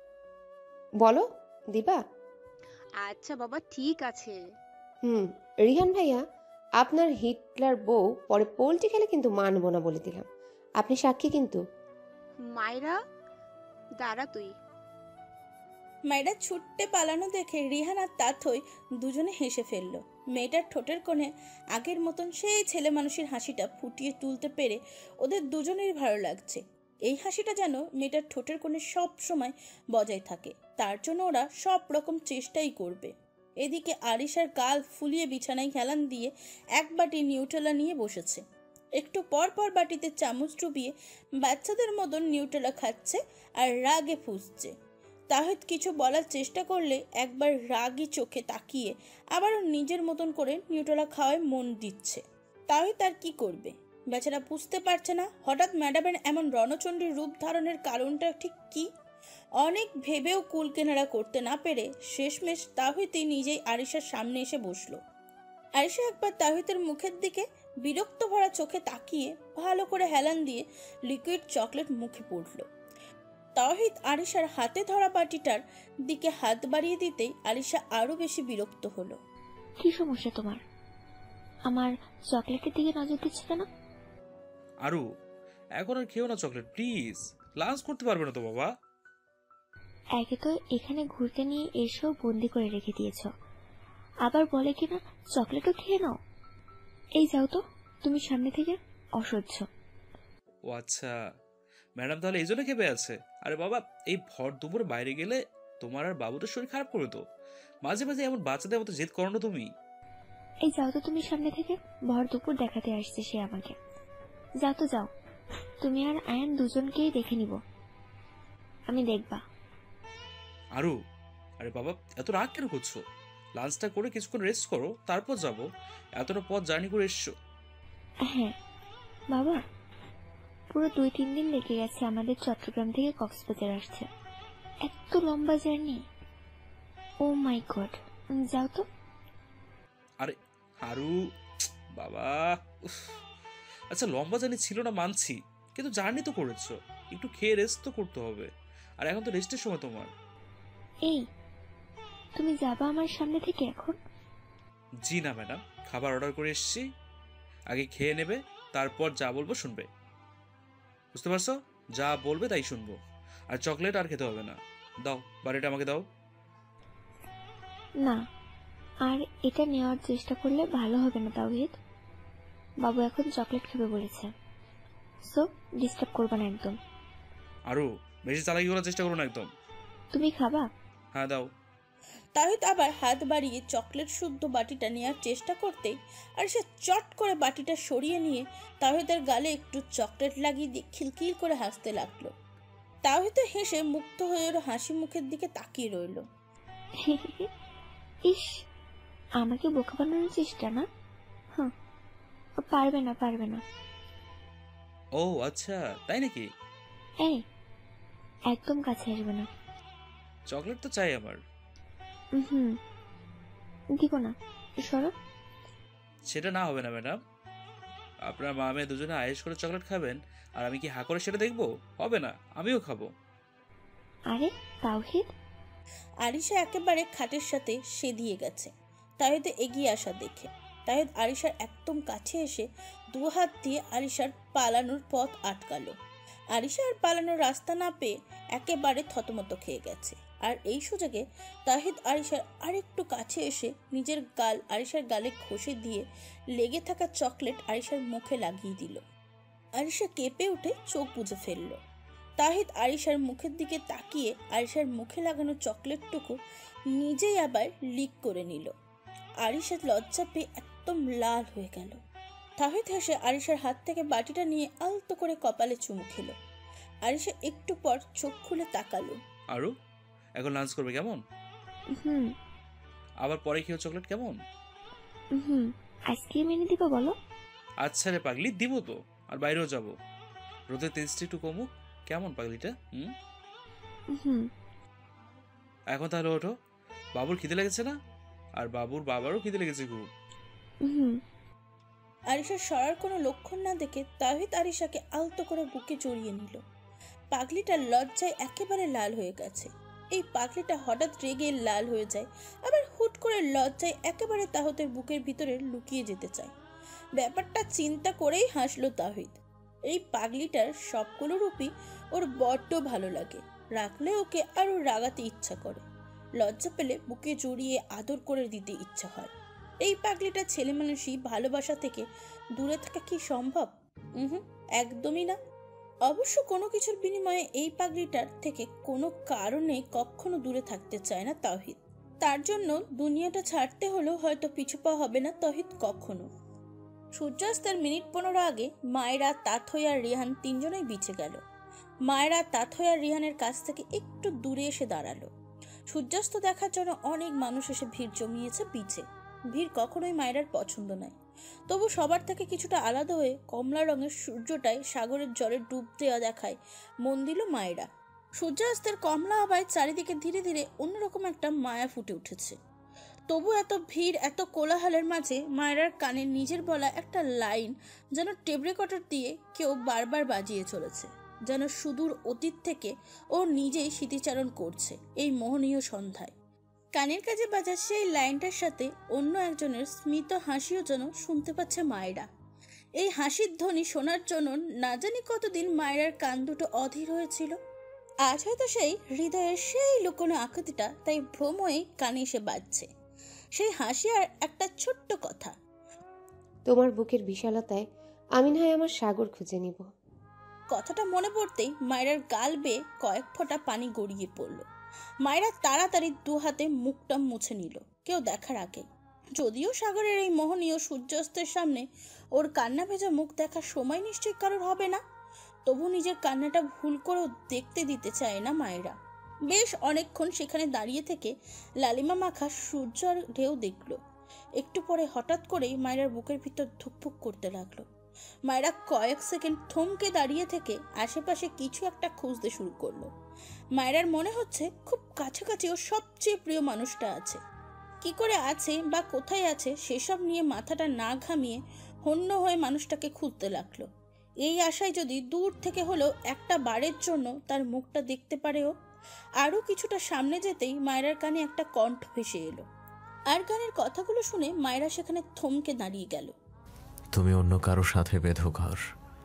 বলো দিবা? আচ্ছা বাবা, ঠিক আছে। হুম, রিহান ভাইয়া, আপনার হিটলার বউ পরে পোল্ট্রি খেলে কিন্তু মানবো না বলে দিলাম, আপনি সাক্ষী কিন্তু। মায়েরা, দাঁড়া তুই। মায়েরা ছুটতে পালানো দেখে রিহান আর তাথই দুজনে হেসে ফেলল। মেয়েটার ঠোঁটের কোণে আগের মতন সেই ছেলে মানুষের হাসিটা ফুটিয়ে তুলতে পেরে ওদের দুজনেরই ভালো লাগছে। এই হাসিটা যেন মেয়েটার ঠোঁটের কোণে সব সময় বজায় থাকে, তার জন্য ওরা সব রকম চেষ্টাই করবে। এদিকে আরিশার গাল ফুলিয়ে বিছানায় হেলান দিয়ে এক বাটি নিউটেলা নিয়ে বসেছে। একটু পর পর বাটিতে চামচ ডুবিয়ে বাচ্চাদের মতন নিউটেলা খাচ্ছে আর রাগে ফুঁসছে। তাহিদ কিছু বলার চেষ্টা করলে একবার রাগী চোখে তাকিয়ে আবারও নিজের মতন করে নিউটেলা খাওয়ায় মন দিচ্ছে। তাহিদ আর কি করবে, বেচারা বুঝতে পারছে না হঠাৎ ম্যাডামের এমন রণচণ্ডীর রূপ ধারণের কারণটা ঠিক কি। অনেক ভেবেও কুল কেনারা করতে না পেরে শেষমেশ তাহিদই নিজেই আরিশার সামনে এসে বসলো। আরিশা একবার তাহিদের মুখের দিকে বিরক্ত ভরা চোখে তাকিয়ে ভালো করে হেলান দিয়ে লিকুইড চকলেট মুখে পড়ল। তাহিদ আরিশার হাতে ধরা বাটিটার দিকে হাত বাড়িয়ে দিতেই আরিশা আরো বেশি বিরক্ত হলো। কি সমস্যা তোমার? আমার চকলেটের দিকে নজর দিচ্ছে কেন? আরু, এখন আর খেও না চকলেট প্লিজ, লাঞ্চ করতে পারবে না তো বাবা। একে তো এখানে ঘুরতে নিয়ে এসেও বন্দি করে রেখে দিয়েছ, আবার বলে কিনা চকলেটও খেয়ে নাও। এই যাও তো তুমি সামনে থেকে, অসহ্য। ও আচ্ছা, ম্যাডাম তাহলে এই জন্য খেপে আছে। আরে বাবা, এই ভর দুপুরে বাইরে গেলে তোমার আর বাবুদের শরীর খারাপ করে তো, মাঝে মাঝে এমন বাচ্চাদের মতো জেদ করো না তুমি। এই যাও তো তুমি সামনে থেকে, ভর দুপুর দেখাতে আসছে সে আমাকে। যাও তো যাও, তুমি আর আয়ান দুজনকেই দেখে নিব, আমি দেখবা। আরু, আরে বাবা এত রাগ কেন করছো? লাঞ্চটা করে কিছুক্ষণ রেস্ট করো, তারপর যাবো। এতটা পথ জার্নি করে এসছো। হ্যাঁ বাবা, পুরো দুই তিন দিন লেগে গেছে আমাদের চট্টগ্রাম থেকে কক্সবাজার আসছে, এত লম্বা জার্নি। ও মাই গড, যাও তো। আরে আরু বাবা, আচ্ছা লম্বা জার্নি ছিল না মানছি, কিন্তু জার্নি তো করেছো, একটু খেয়ে রেস্ট তো করতে হবে। আর এখন তো রেস্টের সময় তোমার। এই তুমি যাবা আমার সামনে থেকে এখন? জি না ম্যাডাম, খাবার অর্ডার করে এসেছি, আগে খেয়ে নেবে, তারপর যা বলবো শুনবে, বুঝতে পারছো? যা বলবে তাই শুনবো। আর চকলেট আর খেতে হবে না, দাও বাড়িটা আমাকে দাও। না, আর এটা নেওয়ার চেষ্টা করলে ভালো হবে না তাওহিদ, বাবু এখন চকলেট খাবে বলেছে, সো ডিস্টার্ব করবে না একদম। আরো বেশি চালাকি করার চেষ্টা করো না একদম। তুমি খাবা? হ্যাঁ দাও। তাহিদ আবার হাত বাড়িয়ে চকলেট শুদ্ধ বাটিটা নেওয়ার চেষ্টা করতেই আর সে চট করে বাটিটা সরিয়ে নিয়ে তাহিদের গালে একটু চকলেট লাগিয়ে দিয়ে খিলখিল করে হাসতে লাগলো। তাওহিদ তো হেসে মুগ্ধ হয়ে ওর হাসি মুখের দিকে তাকিয়ে রইল। ইস, আমাকে বোকা বানানোর চেষ্টা না? হ্যাঁ, পারবে না পারবে না। ও আচ্ছা, তাই নাকি? এই, একদম কাছে আসবে না। চকলেট তো চাই আমার। হুম, দিব না, সরো। সেটা না হবে না ম্যাডাম। আপনার মা মেয়ে দুজনে আয়েশ করে চকলেট খাবেন আর আমি কি হা করে সেটা দেখবো? হবে না, আমিও খাবো। আরে তাওহিদ। আরিশা একেবারে খাটের সাথে সে দিয়ে গেছে তাহিদ এগিয়ে আসা দেখে। তাহিদ আরিশার একদম কাছে এসে দু হাত দিয়ে আরিশার পালানোর পথ আটকালো। আরিশা আর পালানোর রাস্তা না পেয়ে একেবারে থতমত খেয়ে গেছে। আর এই সুযোগে তাহিদ আরিশার আরেকটু কাছে এসে নিজের গাল আরিশার গালে ঘষে দিয়ে লেগে থাকা চকলেট আরিশার মুখে লাগিয়ে দিল। আরিশা কেঁপে উঠে চোখ বুজে ফেলল। তাহিদ আরিশার মুখের দিকে তাকিয়ে আরিশার মুখে লাগানো চকলেটটুকু নিজেই আবার লিক করে নিল। আরিশা লজ্জা পেয়ে একদম লাল হয়ে গেল। তাহিদ হেসে আরিশার হাত থেকে বাটিটা নিয়ে আলতো করে কপালে চুমু খেল। আরিশা একটু পর চোখ খুলে তাকালো। আরু, এখন লাঞ্চ করবে কেমন? হুম। আবার পরে খেয়েও চকলেট কেমন? হুম, আইসক্রিম এনে দিবা বলো? আচ্ছা রে পাগলি, দিব তো। আর বাইরেও যাব, রোদের তেজটা একটু কমুক। কেমন পাগলিটা? হুম হুম। এখন তাহলে ওঠো, বাবুর খিদে লেগেছে না? আর বাবুর বাবারও খিদে লেগেছে খুব। হুম। আরিশার সরার কোনো লক্ষণ না দেখে তাহিদ আরিশাকে আলতো করে বুকে জড়িয়ে নিল। পাগলিটার লজ্জায় একেবারে লাল হয়ে গেছে। এই পাগলিটা হঠাৎ রেগে লাল হয়ে যায়, আবার হুট করে লজ্জায় একেবারে তাহিদের বুকের ভিতরে লুকিয়ে যেতে চায়। ব্যাপারটা চিন্তা করেই হাসলো তাহিদ। এই পাগলিটার সবগুলো রূপই ওর বড্ড ভালো লাগে, রাখলে ওকে আরো রাগাতে ইচ্ছা করে, লজ্জা পেলে বুকে জড়িয়ে আদর করে দিতে ইচ্ছা হয়। এই পাগলিটা ছেলে মানুষই ভালোবাসা থেকে দূরে থাকা কি সম্ভব? হুম, একদমই না। অবশ্য কোনো কিছুর বিনিময়ে এই পাগলিটার থেকে কোনো কারণে কখনো দূরে থাকতে চায় না তাহিদ। তার জন্য দুনিয়াটা ছাড়তে হলেও হয়তো পিছুপা হবে না তাহিদ কখনো। সূর্যাস্তের মিনিট পনেরো আগে মায়েরা, তাথই আর রিহান তিনজনেই বিছে গেল। মায়েরা তাথই আর রিহানের কাছ থেকে একটু দূরে এসে দাঁড়ালো। সূর্যাস্ত দেখার জন্য অনেক মানুষ এসে ভিড় জমিয়েছে বিচে। ভিড় কখনোই মায়েরার পছন্দ নয়, তবু সবার থেকে কিছুটা আলাদা হয়ে কমলা রঙের সূর্যটায় সাগরের জলে ডুব দেওয়া দেখায় মন দিল মায়েরা। সূর্যাস্তের কমলা আবায় চারিদিকে ধীরে ধীরে অন্যরকম একটা মায়া ফুটে উঠেছে। তবু এত ভিড়, এত কোলাহলের মাঝে মায়েরার কানে নিজের বলা একটা লাইন যেন টেপ রেকর্ডার দিয়ে কেউ বারবার বাজিয়ে চলেছে, যেন সুদূর অতীত থেকে ও নিজেই স্মৃতিচারণ করছে এই মোহনীয় সন্ধ্যায়। কানের কাছে বাজা সেই লাইনটার সাথে অন্য একজনের স্মিত হাসিও যেন শুনতে পাচ্ছে মায়েরা। এই হাসির ধ্বনি শোনার জন্য না জানি কতদিন মায়েরার কান দুটো অধীর হয়েছিল। আজ হয়তো সেই হৃদয়ের সেই লুকোনো আকৃতিটা তাই ভ্রময়ে কানে এসে বাজছে। সেই হাসি আর একটা ছোট্ট কথা, তোমার বুকের বিশালতায় আমি না হয় আমার সাগর খুঁজে নিব। কথাটা মনে পড়তেই মায়েরার গাল বেয়ে কয়েক ফোঁটা পানি গড়িয়ে পড়ল। মায়েরা তাড়াতাড়ি দু হাতে মুখটা মুছে নিল কেউ দেখার আগে। যদিও সাগরের এই মোহনীয় সূর্যাস্তের সামনে ওর কান্না ভেজা মুখ দেখার সময় নিশ্চয়ই কারোর হবে না, তবু নিজের কান্নাটা ভুল করেও দেখতে দিতে চায় না মায়েরা। বেশ অনেকক্ষণ সেখানে দাঁড়িয়ে থেকে লালিমা মাখা সূর্যের ঢেউ দেখলো। একটু পরে হঠাৎ করেই মায়েরার বুকের ভিতর ধুকপুক করতে লাগলো। মায়েরা কয়েক সেকেন্ড থমকে দাঁড়িয়ে থেকে আশেপাশে কিছু একটা খুঁজতে শুরু করলো। মায়েরার মনে হচ্ছে খুব কাছাকাছি ওর সবচেয়ে প্রিয় মানুষটা আছে। কি করে আছে বা কোথায় আছে সেসব নিয়ে মাথাটা না ঘামিয়ে হন্য হয়ে মানুষটাকে খুঁজতে লাগলো, এই আশায় যদি দূর থেকে হলেও একটা বারের জন্য তার মুখটা দেখতে পারে ও। আরও কিছুটা সামনে যেতেই মায়েরার কানে একটা কণ্ঠ ভেসে এলো, আর গানের কথাগুলো শুনে মায়েরা সেখানে থমকে দাঁড়িয়ে গেল। তুমি অন্য কারো সাথে বেঁধো ঘর।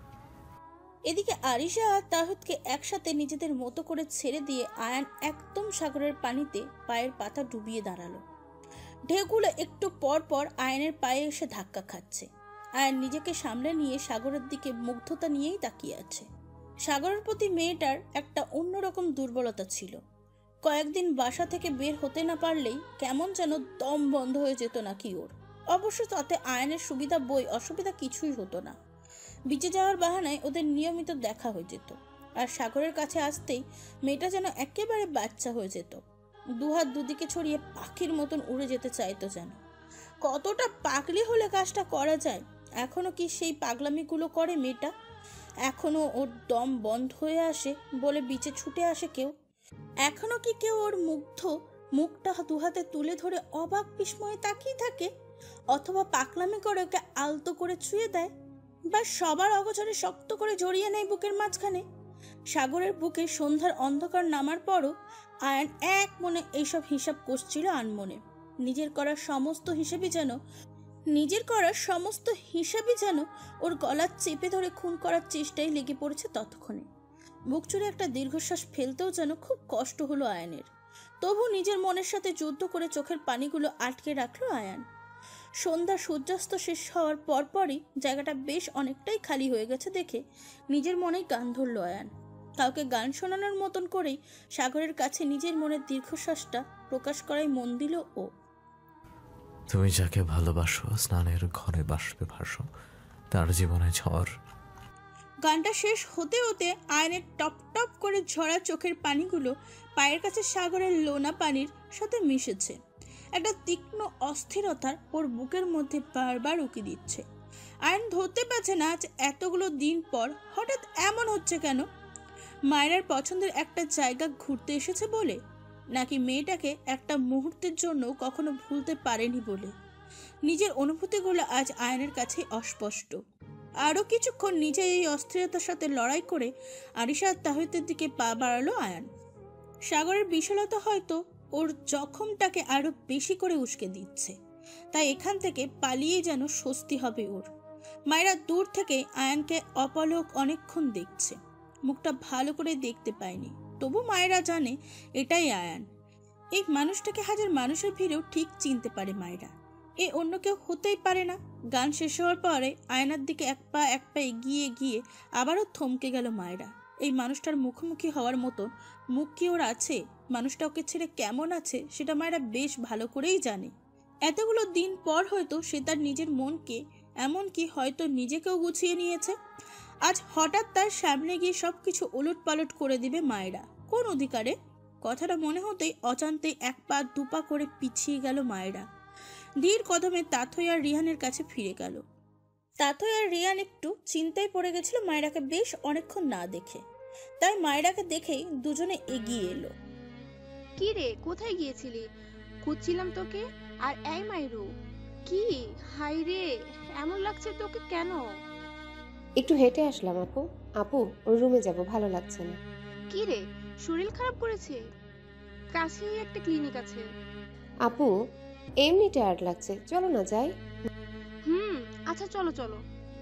এদিকে আরিশা আর তাহিদকে একসাথে নিজেদের মতো করে ছেড়ে দিয়ে আয়ান একদম সাগরের পানিতে পায়ের পাতা ডুবিয়ে দাঁড়ালো। ঢেউগুলো একটু পর পর আয়নের পায়ে এসে ধাক্কা খাচ্ছে। আয়ান নিজেকে সামলে নিয়ে সাগরের দিকে মুগ্ধতা নিয়েই তাকিয়ে আছে। সাগরের প্রতি মেয়েটার একটা অন্যরকম দুর্বলতা ছিল। কয়েকদিন বাসা থেকে বের হতে না পারলেই কেমন যেন দম বন্ধ হয়ে যেত নাকি ওর। অবশ্য তাতে আয়নের সুবিধা বই অসুবিধা কিছুই হতো না। বিচে যাওয়ার বাহানায় ওদের নিয়মিত দেখা হয়ে যেত। আর সাগরের কাছে আসতেই মেয়েটা যেন একেবারে বাচ্চা হয়ে যেত, দুহাত দুদিকে ছড়িয়ে পাখির মতন উড়ে যেতে চাইতো যেন। কতটা পাগলি হলে কাজটা করা যায়? এখনো কি সেই পাগলামিগুলো করে মেয়েটা? এখনো ওর দম বন্ধ হয়ে আসে বলে বিচে ছুটে আসে কেউ? এখনো কি কেউ ওর মুগ্ধ মুখটা দুহাতে তুলে ধরে অবাক বিস্ময়ে তাকিয়ে থাকে, অথবা পাগলামি করে ওকে আলতো করে ছুঁয়ে দেয়, বা সবার অগোচরে শক্ত করে জড়িয়ে নেয় বুকের মাঝখানে? সাগরের বুকে সন্ধ্যার অন্ধকার নামার পরও আয়ান এক মনে এইসব হিসাব কষছিল আনমনে। নিজের করা সমস্ত হিসেবই যেন নিজের করা সমস্ত হিসাবই যেন ওর গলা চেপে ধরে খুন করার চেষ্টায় লেগে পড়েছে ততক্ষণে। বুক চুড়ে একটা দীর্ঘশ্বাস ফেলতেও যেন খুব কষ্ট হলো আয়ানের। তবু নিজের মনের সাথে যুদ্ধ করে চোখের পানিগুলো আটকে রাখলো আয়ান। সন্ধ্যা সূর্যাস্ত শেষ হওয়ার পরপরই জায়গাটা বেশ অনেকটাই খালি হয়ে গেছে দেখে নিজের মনেই গান ধরল আয়ান। কাউকে গান শোনানোর মতন করেই সাগরের কাছে নিজের মনের দীর্ঘশ্বাসটা প্রকাশ করাই মন দিল ও। তুমি যাকে ভালোবাসো স্নানের ঘরে বাষ্পে ভাসো, তার জীবনে ঝড়। গানটা শেষ হতে হতে আয়নের টপ টপ করে ঝরা চোখের পানিগুলো পায়ের কাছে সাগরের লোনা পানির সাথে মিশেছে। একটা তীক্ষ্ণ অস্থিরতার ওর বুকের মধ্যে বারবার উকি দিচ্ছে। আয়ন ধরতে পারছে না আজ এতগুলো দিন পর হঠাৎ এমন হচ্ছে কেন। মায়ের পছন্দের একটা জায়গা ঘুরতে এসেছে বলে, নাকি মেয়েটাকে একটা মুহূর্তের জন্য কখনো ভুলতে পারেনি বলে? নিজের অনুভূতিগুলো আজ আয়নের কাছে অস্পষ্ট। আরও কিছুক্ষণ নিজে এই অস্থিরতার সাথে লড়াই করে আরিশা তাহিতের দিকে পা বাড়ালো আয়ান। সাগরের বিশালতা হয়তো ওর জখমটাকে আরো বেশি করে উস্কে দিচ্ছে, তাই এখান থেকে পালিয়ে যেন স্বস্তি হবে ওর। মায়েরা দূর থেকে আয়ানকে অপলক অনেকক্ষণ দেখছে, মুখটা ভালো করে দেখতে পায়নি, তবু মায়েরা জানে এটাই আয়ান। এই মানুষটাকে হাজার মানুষের ভিড়েও ঠিক চিনতে পারে মায়েরা, এ অন্য কেউ হতেই পারে না। গান শেষ হওয়ার পরে আয়নার দিকে এক পা এক পা এগিয়ে গিয়ে আবারও থমকে গেল মায়েরা। এই মানুষটার মুখোমুখি হওয়ার মতন মুখ কি ওর আছে? মানুষটা ওকে ছেড়ে কেমন আছে সেটা মায়েরা বেশ ভালো করেই জানে। এতগুলো দিন পর হয়তো সে তার নিজের মনকে, এমনকি হয়তো নিজেকেও গুছিয়ে নিয়েছে। আজ হঠাৎ তার সামনে গিয়ে সব কিছু ওলট পালট করে দিবে মায়েরা কোন অধিকারে? কথাটা মনে হতেই অজান্তে এক পা দুপা করে পিছিয়ে গেল মায়েরা। ধীর কদমে তাথই আর রিহানের কাছে ফিরে গেল। তাথই আর রিহান একটু চিন্তায় পড়ে গেছিল মায়েরাকে বেশ অনেকক্ষণ না দেখে, তাই মায়েরাকে দেখেই দুজনে এগিয়ে এলো। কি রে, কোথায় গিয়েছিলি? খুঁজছিলাম তোকে। আর এই মাইরু, কি হাই রে, এমন লাগছে তোকে কেন? একটু হেঁটে আসলাম আপু। আপু ওর রুমে যাব, ভালো লাগছে না। কি রে, শরীর খারাপ করেছে? কাছেই একটা ক্লিনিক আছে। আপু এমনি টায়ার্ড লাগছে, চলো না যাই। হুম আচ্ছা চলো চলো।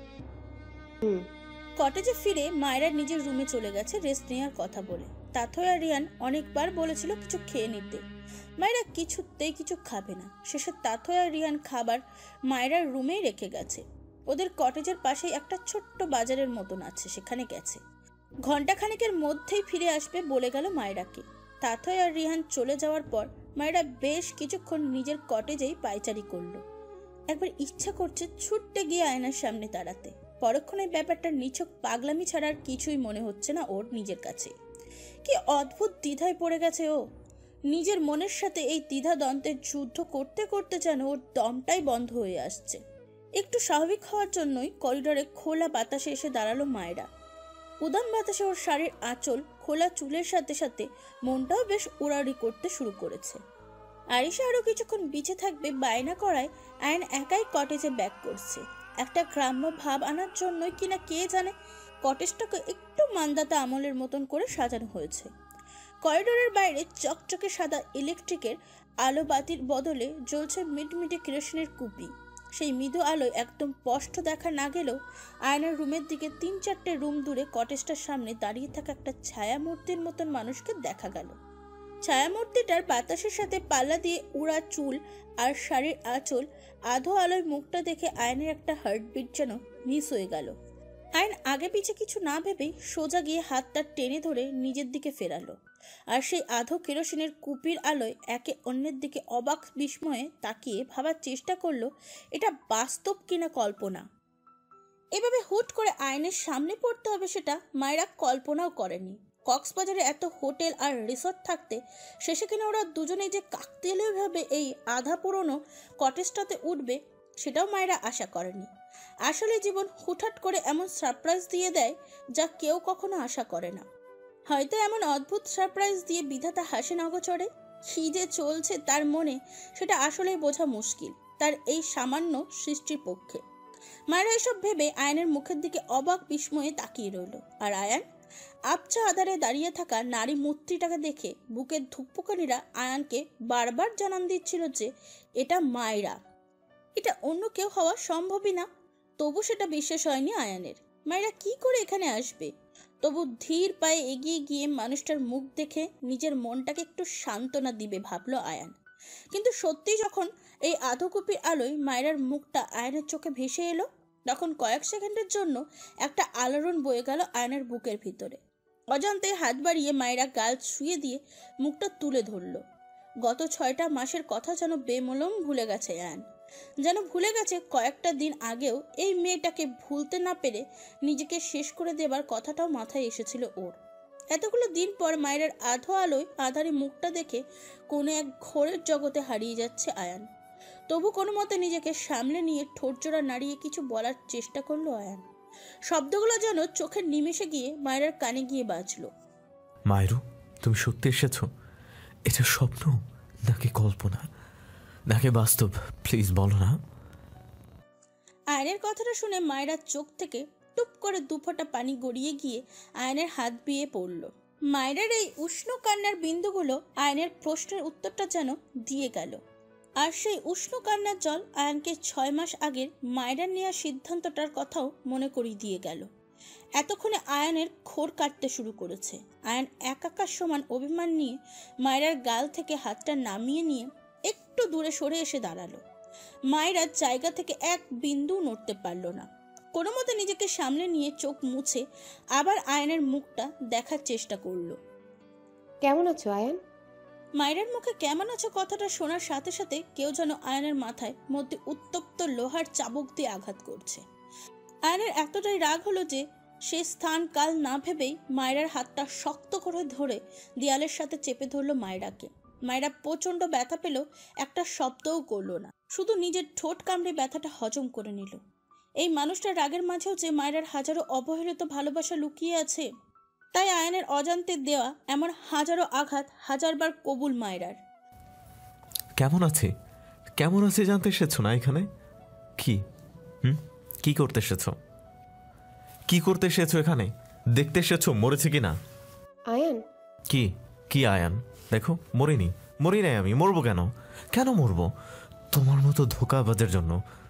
হুম। কটেজে ফিরে মায়েরা নিজের রুমে চলে গেছে রেস্ট নেওয়ার কথা বলে। তাথই আর রিহান অনেকবার বলেছিল কিছু খেয়ে নিতে, মায়েরা কিছুতেই কিছু খাবে না। শেষে তাথই আর রিহান খাবার মায়েরার রুমেই রেখে গেছে। ওদের কটেজের পাশেই একটা ছোট্ট বাজারের মতন আছে, সেখানে গেছে। ঘন্টা খানেকের মধ্যেই ফিরে আসবে বলে গেল মায়েরাকে। তাথই আর রিহান চলে যাওয়ার পর মায়েরা বেশ কিছুক্ষণ নিজের কটেজেই পায়চারি করলো। একবার ইচ্ছা করছে ছুটতে গিয়ে আয়নার সামনে দাঁড়াতে। পরক্ষণে ব্যাপারটা নিছক পাগলামি ছাড়া আর কিছুই মনে হচ্ছে না ওর নিজের কাছে। কি অদ্ভুত দ্বিধায় পড়ে গেছে ও। নিজের মনের সাথে এই দ্বিধা দ্বন্দ্বের যুদ্ধ করতে করতে যেন ওর দমটাই বন্ধ হয়ে আসছে। একটু স্বাভাবিক হওয়ার জন্যই করিডোরে খোলা বাতাসে এসে দাঁড়ালো মায়েরা। উদান বাতাসে ওর শাড়ির আঁচল খোলা চুলের সাথে সাথে মনটাও বেশ উড়াউড়ি করতে শুরু করেছে। আরিশা আরো কিছুক্ষণ বিচে থাকবে বায়না করায় আয়ন একাই কটেজে ব্যাক করছে। একটা গ্রাম্য ভাব আনার জন্যই কিনা কে জানে কটেজটাকে একটু মান্দাতা আমলের মতন করে সাজানো হয়েছে। করিডোরের বাইরে চকচকে সাদা ইলেকট্রিকের আলো বাতির বদলে জ্বলছে মিটমিটে কেরোসিনের কুপি। সেই মৃদু আলোয় একদম স্পষ্ট দেখা না গেলেও আয়নার রুমের দিকে তিন চারটে রুম দূরে কটেজটার সামনে দাঁড়িয়ে থাকা একটা ছায়া মূর্তির মতন মানুষকে দেখা গেল। ছায়ামূর্তিটার বাতাসের সাথে পাল্লা দিয়ে উড়া চুল আর শাড়ির আঁচল আধো আলোয় মুখটা দেখে আয়নের একটা হার্টবিট যেন মিস হয়ে গেল। আয়ন আগে পিছে কিছু না ভেবেই সোজা গিয়ে হাতটা টেনে ধরে নিজের দিকে ফেরালো। আর সেই আধো কেরোসিনের কুপির আলোয় একে অন্যের দিকে অবাক বিস্ময়ে তাকিয়ে ভাবার চেষ্টা করলো এটা বাস্তব কিনা কল্পনা। এভাবে হুট করে আয়নের সামনে পড়তে হবে সেটা মায়েরা কল্পনাও করেনি। কক্সবাজারে এত হোটেল আর রিসর্ট থাকতে শেষে কিনা ওরা দুজনেই যে কাকতালীয়ভাবে এই আধা পুরনো কটেজটাতে উঠবে সেটাও মায়েরা আশা করেনি। আসলে জীবন হুটহাট করে এমন সারপ্রাইজ দিয়ে দেয় যা কেউ কখনো আশা করে না। হয়তো এমন অদ্ভুত সারপ্রাইজ দিয়ে বিধাতা হাসে নগচরে। কি যে চলছে তার মনে সেটা আসলেই বোঝা মুশকিল তার এই সামান্য সৃষ্টির পক্ষে। মায়েরা এসব ভেবে আয়ানের মুখের দিকে অবাক বিস্ময়ে তাকিয়ে রইল। আর আয়ান আবছা আধারে দাঁড়িয়ে থাকা নারী মূর্তিটাকে দেখে বুকের ধুকপুকানিরা আয়ানকে বারবার জানান দিচ্ছিল যে এটা মায়েরা, এটা অন্য কেউ হওয়া সম্ভবই না। তবু সেটা বিশ্বাস হয়নি আয়ানের। মায়েরা কি করে এখানে আসবে? তবু ধীর পায়ে এগিয়ে গিয়ে মানুষটার মুখ দেখে নিজের মনটাকে একটু সান্ত্বনা দিবে ভাবলো আয়ান। কিন্তু সত্যি যখন এই আধকুপির আলোয় মায়েরার মুখটা আয়নের চোখে ভেসে এলো তখন কয়েক সেকেন্ডের জন্য একটা আলোড়ন বয়ে গেল আয়নের বুকের ভিতরে। অজান্তে হাত বাড়িয়ে মায়েরা গাল ছুঁয়ে দিয়ে মুখটা তুলে ধরল। গত ছয়টা মাসের কথা যেন বেমলম ভুলে গেছে আয়ন, যেন ভুলে গেছে কয়েকটা দিন আগেও এই মেয়েটাকে ভুলতে না পেরে নিজেকে শেষ করে দেবার কথাটাও মাথায় এসেছিল ওর। এতগুলো দিন পর মায়ের আধো আলোয় আধারে মুখটা দেখে কোনো এক ঘোরের জগতে হারিয়ে যাচ্ছে আয়ান। তবু কোনো মতে নিজেকে সামলে নিয়ে ঠোঁটজোড়া নাড়িয়ে কিছু বলার চেষ্টা করলো আয়ান। শব্দগুলো যেন চোখের নিমেষে গিয়ে মায়ের কানে গিয়ে বাজলো। মায়েরু, তুমি সত্যি এসেছো? এটা স্বপ্ন নাকি কল্পনা নাকি বাস্তব? প্লিজ বলো না। আয়নের কথাটা শুনে মায়েরা চোখ থেকে টুপ করে দুফোঁটা পানি গড়িয়ে গিয়ে আয়নের হাত বিয়ে পড়ল। মায়েরার এই উষ্ণ কান্নার বিন্দুগুলো আয়নের প্রশ্নের উত্তরটা যেন দিয়ে গেল। আর সেই উষ্ণ কান্নার জল আয়নকে ছয় মাস আগের মায়েরার নেওয়ার সিদ্ধান্তটার কথাও মনে করিয়ে দিয়ে গেল। এতক্ষণে আয়নের খোর কাটতে শুরু করেছে। আয়ন এক আকাশ সমান অভিমান নিয়ে মায়েরার গাল থেকে হাতটা নামিয়ে নিয়ে একটু দূরে সরে এসে দাঁড়ালো। মায়েরার জায়গা থেকে এক বিন্দু নড়তে পারল না। কোনো মতে নিজেকে সামনে নিয়ে চোখ মুছে আবার আয়নের মুখটা দেখার চেষ্টা করলো। কেমন আছো আয়ান? মায়ের মুখে কেমন আছো কথাটা শোনার সাথে সাথে কেউ যেন আয়নের মাথায় মধ্যে উত্তপ্ত লোহার চাবুক দিয়ে আঘাত করছে। আয়নের এতটাই রাগ হলো যে সে স্থান কাল না ভেবেই মায়েরার হাতটা শক্ত করে ধরে দেয়ালের সাথে চেপে ধরলো মায়েরাকে। মায়েরা প্রচন্ড ব্যথা পেল, একটা শব্দও করলো না, শুধু নিজের ঠোঁট কামড়ে ব্যথাটা হজম করে নিল। এই মানুষটার রাগের মাঝেও যে মায়েরার হাজারো অবহেলিত ভালোবাসা লুকিয়ে আছে, তাই আয়নের অজান্তে দেওয়া এমন হাজারো আঘাত হাজারবার কবুল মায়েরার। কেমন আছে কেমন আছে জানতে এসেছো না এখানে? কি হুম কি করতে এসেছো? কি করতে এসেছো এখানে? দেখতে এসেছো মরেছে কি না? আয়ান কি কি আয়ান? দেখো মরিনি, মরি নাই আমি। মরবো কেন? কেন মরবো? তোমার মতো ধোঁকাবাজের জন্য।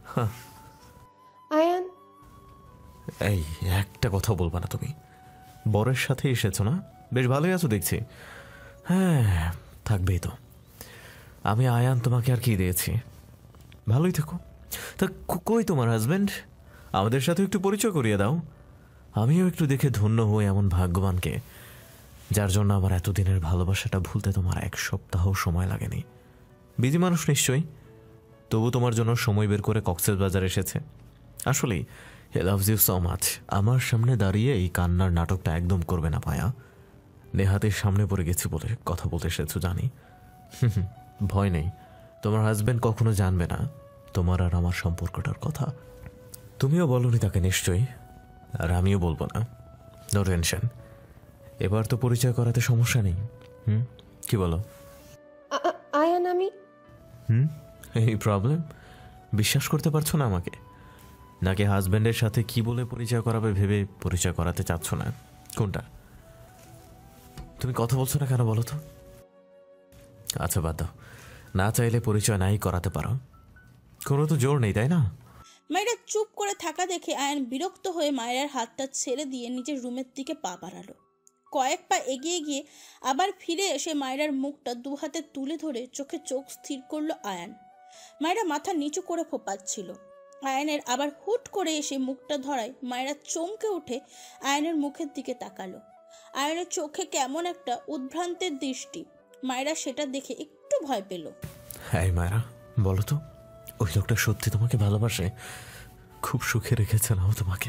আয়ান এই একটা কথা বলবা না তুমি? বরের সাথে এসেছো না? বেশ ভালোই আছো দেখছি। হ্যাঁ থাকবেই তো। আমি আয়ান তোমাকে আর কি দিয়েছি? ভালোই থেকো। তা কই তোমার হাজব্যান্ড? আমাদের সাথে একটু পরিচয় করিয়ে দাও। আমিও একটু দেখে ধন্য হই এমন ভাগ্যবানকে যার জন্য আমার এতদিনের ভালোবাসাটা ভুলতে তোমার এক সপ্তাহ সময় লাগেনি। বিজি মানুষ নিশ্চয়ই, তবু তোমার জন্য সময় বের করে কক্সবাজার এসেছে। আসলেই he loves you so much. আমার সামনে দাঁড়িয়ে এই কান্নার নাটকটা একদম করবে না পায়া। নেহাতের সামনে পড়ে গেছি বলে কথা বলতে এসেছো জানি। ভয় নেই, তোমার হাজব্যান্ড কখনো জানবে না তোমার আর আমার সম্পর্কটার কথা। তুমিও বলনি তাকে নিশ্চয়ই, আর আমিও বলবো না। No tension. এবার তো পরিচয় করাতে সমস্যা নেই। হুম কি বলো? আয়ান আমি হুম এই প্রবলেম? বিশ্বাস করতে পারছো না আমাকে? নাকি হাজব্যান্ডের সাথে কি বলে পরিচয় করাবে ভেবে পরিচয় করাতে চাচ্ছ না? কোনটা? তুমি কথা বলছো না কেন বলো তো? আচ্ছা বাদ দাও, না চাইলে পরিচয় নাই করাতে পারো, কোনো তো জোর নেই তাই না? মায়েরা চুপ করে থাকা দেখে আয়ন বিরক্ত হয়ে মায়ের হাতটা ছেড়ে দিয়ে নিজের রুমের দিকে পা বাড়ালো। কয়েক পা এগিয়ে গিয়ে আবার ফিরে এসে মায়েরার মুখটা দু হাতে তুলে ধরে চোখে চোখ স্থির করলো আয়ান। মায়েরা মাথা নিচু করে ফোপাচ্ছিল। আয়নের আবার হুট করে এসে মুখটা ধরায় মায়েরা চমকে উঠে আয়নের মুখের দিকে তাকালো। আয়নের চোখে কেমন একটা উদ্ভ্রান্তের দৃষ্টি। মায়েরা সেটা দেখে একটু ভয় পেল। হ্যাঁ মায়েরা বলো তো, ওই লোকটা সত্যি তোমাকে ভালোবাসে? খুব সুখে রেখেছে না ও তোমাকে?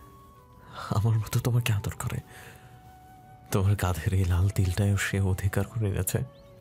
আমার মতো তোমাকে আদর করে। তোমার কাঁধের এই লাল তিলটাও সে অধিকার করে গেছে।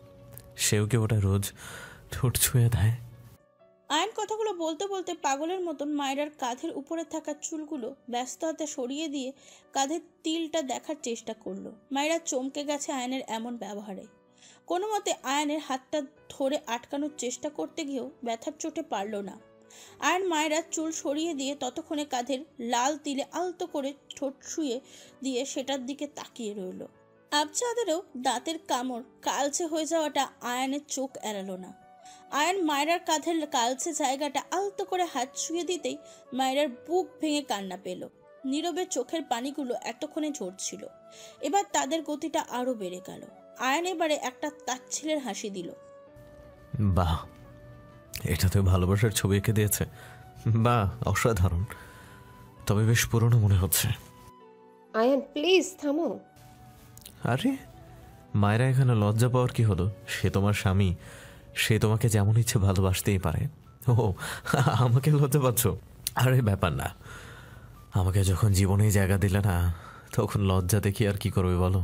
সেও কি ওটা রোজ ঠোঁট ছুঁয়ে দেয়? আয়ন কথাগুলো বলতে বলতে পাগলের মতন মায়েরার কাঁধের উপরে থাকা চুলগুলো ব্যস্ত হাতে সরিয়ে দিয়ে কাঁধের তিলটা দেখার চেষ্টা করলো। মায়েরা চমকে গেছে আয়নের এমন ব্যবহারে। কোনো মতে আয়নের হাতটা ধরে আটকানোর চেষ্টা করতে গিয়েও ব্যথার চোটে পারল না। আয়ন মায়েরা চুল সরিয়ে দিয়ে ততক্ষণে কাঁধের লাল তিলে আলতো করে ঠোঁট ছুঁয়ে দিয়ে সেটার দিকে তাকিয়ে রইল। আবছাদেরও দাঁতের কামড় কালচে হয়ে যাওয়াটা আয়নের চোখ এড়ালো না। আয়ন মায়েরার কাঁধের কালচে জায়গাটা আলতো করে হাত ছুঁয়ে দিতেই মায়েরার বুক ভেঙে কান্না পেল। নীরবে চোখের পানিগুলো এতক্ষণে ঝরছিল, এবার তাদের গতিটা আরো বেড়ে গেল। আয়ন এবারে একটা তাচ্ছিলের হাসি দিল। বাহ, এটা তো ভালোবাসার ছবি এঁকে দিয়েছে। বাহ, অসাধারণ। তবে বেশ পুরনো মনে হচ্ছে। আয়ান প্লিজ থামো। আরে মায়েরা এখানে লজ্জা পাওয়ার কি হলো? সে তোমার স্বামী, সে তোমাকে যেমন ইচ্ছে ভালোবাসতেই পারে। ও আমাকে লজ্জা পাচ্ছ? আরে ব্যাপার না, আমাকে যখন জীবনেই জায়গা দিলে না, তখন লজ্জা দেখি আর কি করবে বলো?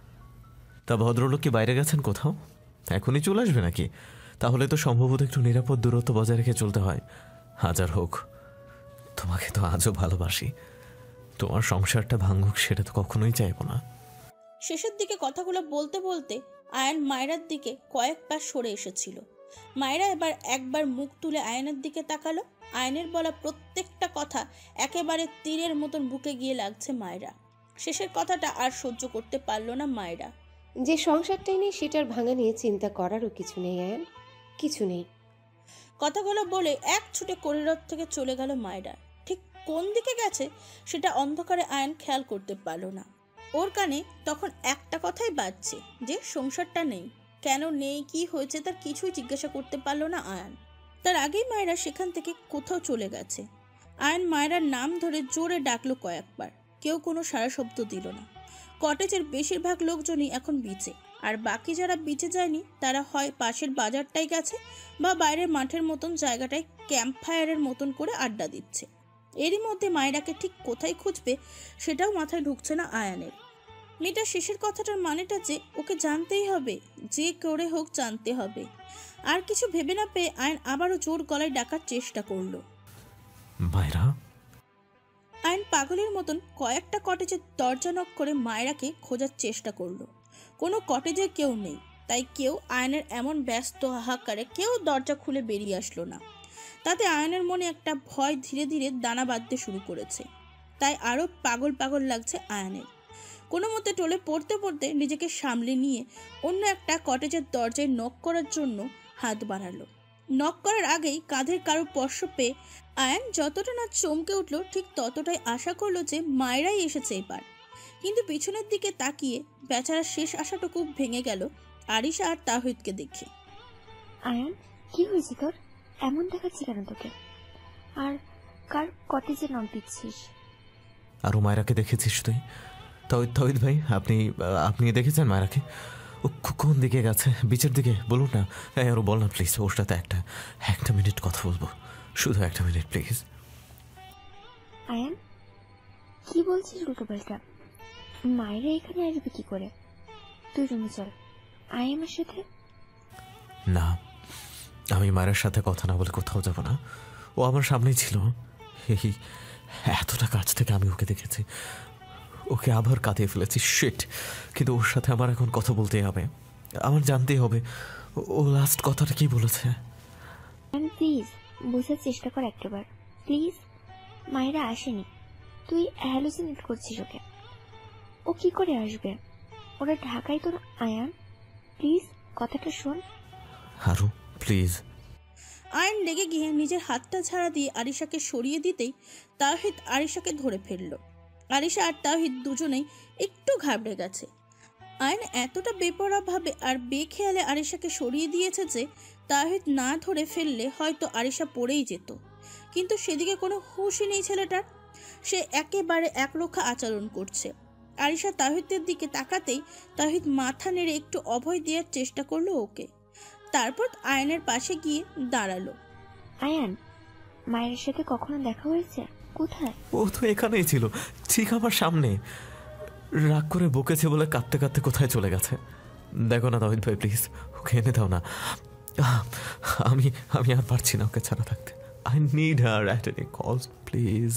তা ভদ্রলোক কি বাইরে গেছেন কোথাও? এখনই চলে আসবে নাকি? তাহলে তো সম্ভবত একটু নিরাপদ দূরত্ব বজায় রেখে চলতে হয়। হাজার হোক, তোমাকে তো আজও ভালোবাসি। তোমার সংসারটা ভাঙুক সেটা তো কখনোই চাইব না। শেষের দিকে কথাগুলো বলতে বলতে আয়ন মায়েরার দিকে কয়েকবার সরে এসেছিল। মায়েরা এবার একবার মুখ তুলে আয়নের দিকে তাকালো। আয়নের বলা প্রত্যেকটা কথা একেবারে তীরের মতন বুকে গিয়ে লাগছে মায়েরা। শেষের কথাটা আর সহ্য করতে পারল না মায়েরা। যে সংসারটাই নেই সেটার ভাঙা নিয়ে চিন্তা করারও কিছু নেই আয়ান, কিছু নেই। কথাগুলো বলে এক ছুটে করিডর থেকে চলে গেল মায়েরা। ঠিক কোন দিকে গেছে সেটা অন্ধকারে আয়ন খেয়াল করতে পারল না। ওর কানে তখন একটা কথাই বাজছে যে সংসারটা নেই। কেন নেই, কি হয়েছে তার কিছুই জিজ্ঞাসা করতে পারলো না আয়ন। তার আগেই মায়েরা সেখান থেকে কোথাও চলে গেছে। আয়ন মায়েরার নাম ধরে জোরে ডাকলো কয়েকবার, কেউ কোনো সাড়া শব্দ দিল না। কটেজের বেশিরভাগ লোকজনই এখন বিচে, আর বাকি যারা বিচে যায়নি তারা হয় পাশের বাজারটাই গেছে বা বাইরের মাঠের মতন জায়গাটায় ক্যাম্প ফায়ারের মতন করে আড্ডা দিচ্ছে। এরই মধ্যে মায়েরাকে ঠিক কোথায় খুঁজবে সেটাও মাথায় ঢুকছে না আয়ানের। মেয়েটা শেষের কথাটার মানেটা যে ওকে জানতেই হবে, যে করে হোক জানতে হবে। আর কিছু ভেবে না পেয়ে আয়ন আবারও জোর গলায় ডাকার চেষ্টা করলো, মায়েরা। আয়ন পাগলের মতন কয়েকটা কটেজের দরজা নক করে মায়েরাকে খোঁজার চেষ্টা করলো। কোনো কটেজে কেউ নেই, তাই কেউ আয়নের এমন ব্যস্ত হাহাকারে কেউ দরজা খুলে বেরিয়ে আসলো না। তাতে আয়নের মনে একটা ভয় ধীরে ধীরে দানা বাঁধতে শুরু করেছে। তাই আরও পাগল পাগল লাগছে আয়নের। কোনো মতে টলে পড়তে পড়তে নিজেকে সামলে নিয়ে অন্য একটা কটেজের দরজায় নক করার জন্য হাত বাড়ালো। নক করার আগেই কাঁধের কারো স্পর্শ পেয়ে আয়ন যতটা না চমকে উঠল, ঠিক ততটাই আশা করলো যে মায়েরাই এসেছে এবার। কিন্তু পিছনের দিকে তাকিয়ে বেচারার শেষ আশাটুকু ভেঙে গেল আরিশা আর তাহিদকে দেখে। আয়ন, কি হয়েছে তোর? এমন দেখাচ্ছে কেন তোকে? আর কার কটেজে নক দিচ্ছিস? আরও মায়েরাকে দেখেছিস তুই? তহিদ তহিদ ভাই, আপনি আপনি দেখেছেন মায়েরাকে? ও কোন দিকে গেছে? বিচের দিকে? বলুন না। হ্যাঁ, আরও বল না প্লিজ। ওর সাথে একটা একটা মিনিট কথা বলবো, শুধু একটা মিনিট প্লিজ। আয়ান, কি বলছিস উল্টো পাল্টা? মায়েরা এখানে আসবে কি করে? তুই রুমে চল, আয় আমার সাথে। না, আমি মায়ের সাথে কথা না বলে কোথাও যাব না। ও আমার সামনেই ছিল। এই এতটা কাছ থেকে আমি ওকে দেখেছি, ওকে আবার কাঁদিয়ে ফেলেছি। শিট! কিন্তু ওর সাথে আমার এখন কথা বলতেই হবে, আমার জানতেই হবে ও লাস্ট কথাটা কি বলেছে। প্লিজ বোঝার চেষ্টা কর একটাবার, প্লিজ। মায়েরা আসেনি, তুই হ্যালুসিনেট করছিস ওকে। ও কি করে আসবে? ওরা ঢাকায় তোর। আয়ান প্লিজ কথাটা শোন। আরু প্লিজ। আয়ন লেগে গিয়ে নিজের হাতটা ছাড়া দিয়ে আরিশাকে সরিয়ে দিতেই তাহিদ আরিশাকে ধরে ফেললো। আরিশা আর তাহিদ দুজনেই একটু ঘাবড়ে গেছে। আয়ন এতটা বেপরোয়াভাবে আর বেখেয়ালে আরিশাকে সরিয়ে দিয়েছে যে তাহিদ না ধরে ফেললে হয়তো আরিশা পড়েই যেত। কিন্তু সেদিকে কোনো হুঁশই নেই ছেলেটার। সে একেবারে একরোখা আচরণ করছে। আরিশা তাহিদের দিকে তাকাতেই তাহিদ মাথা নেড়ে একটু অভয় দেওয়ার চেষ্টা করলো ওকে। তারপর আয়নের পাশে গিয়ে দাঁড়ালো। আয়ান, মায়ের সাথে কখনো দেখা হয়েছে? কোথায়? ও তো এখানেই ছিল, ঠিক আমার সামনে। রাগ করে বকেছে বলে কাঁদতে কাঁদতে কোথায় চলে গেছে। দেখো না তাহিদ ভাই, প্লিজ ওকে এনে দাও না। আমি আমি আর পারছি না ওকে ছাড়া থাকতে। I need her at any cost, please.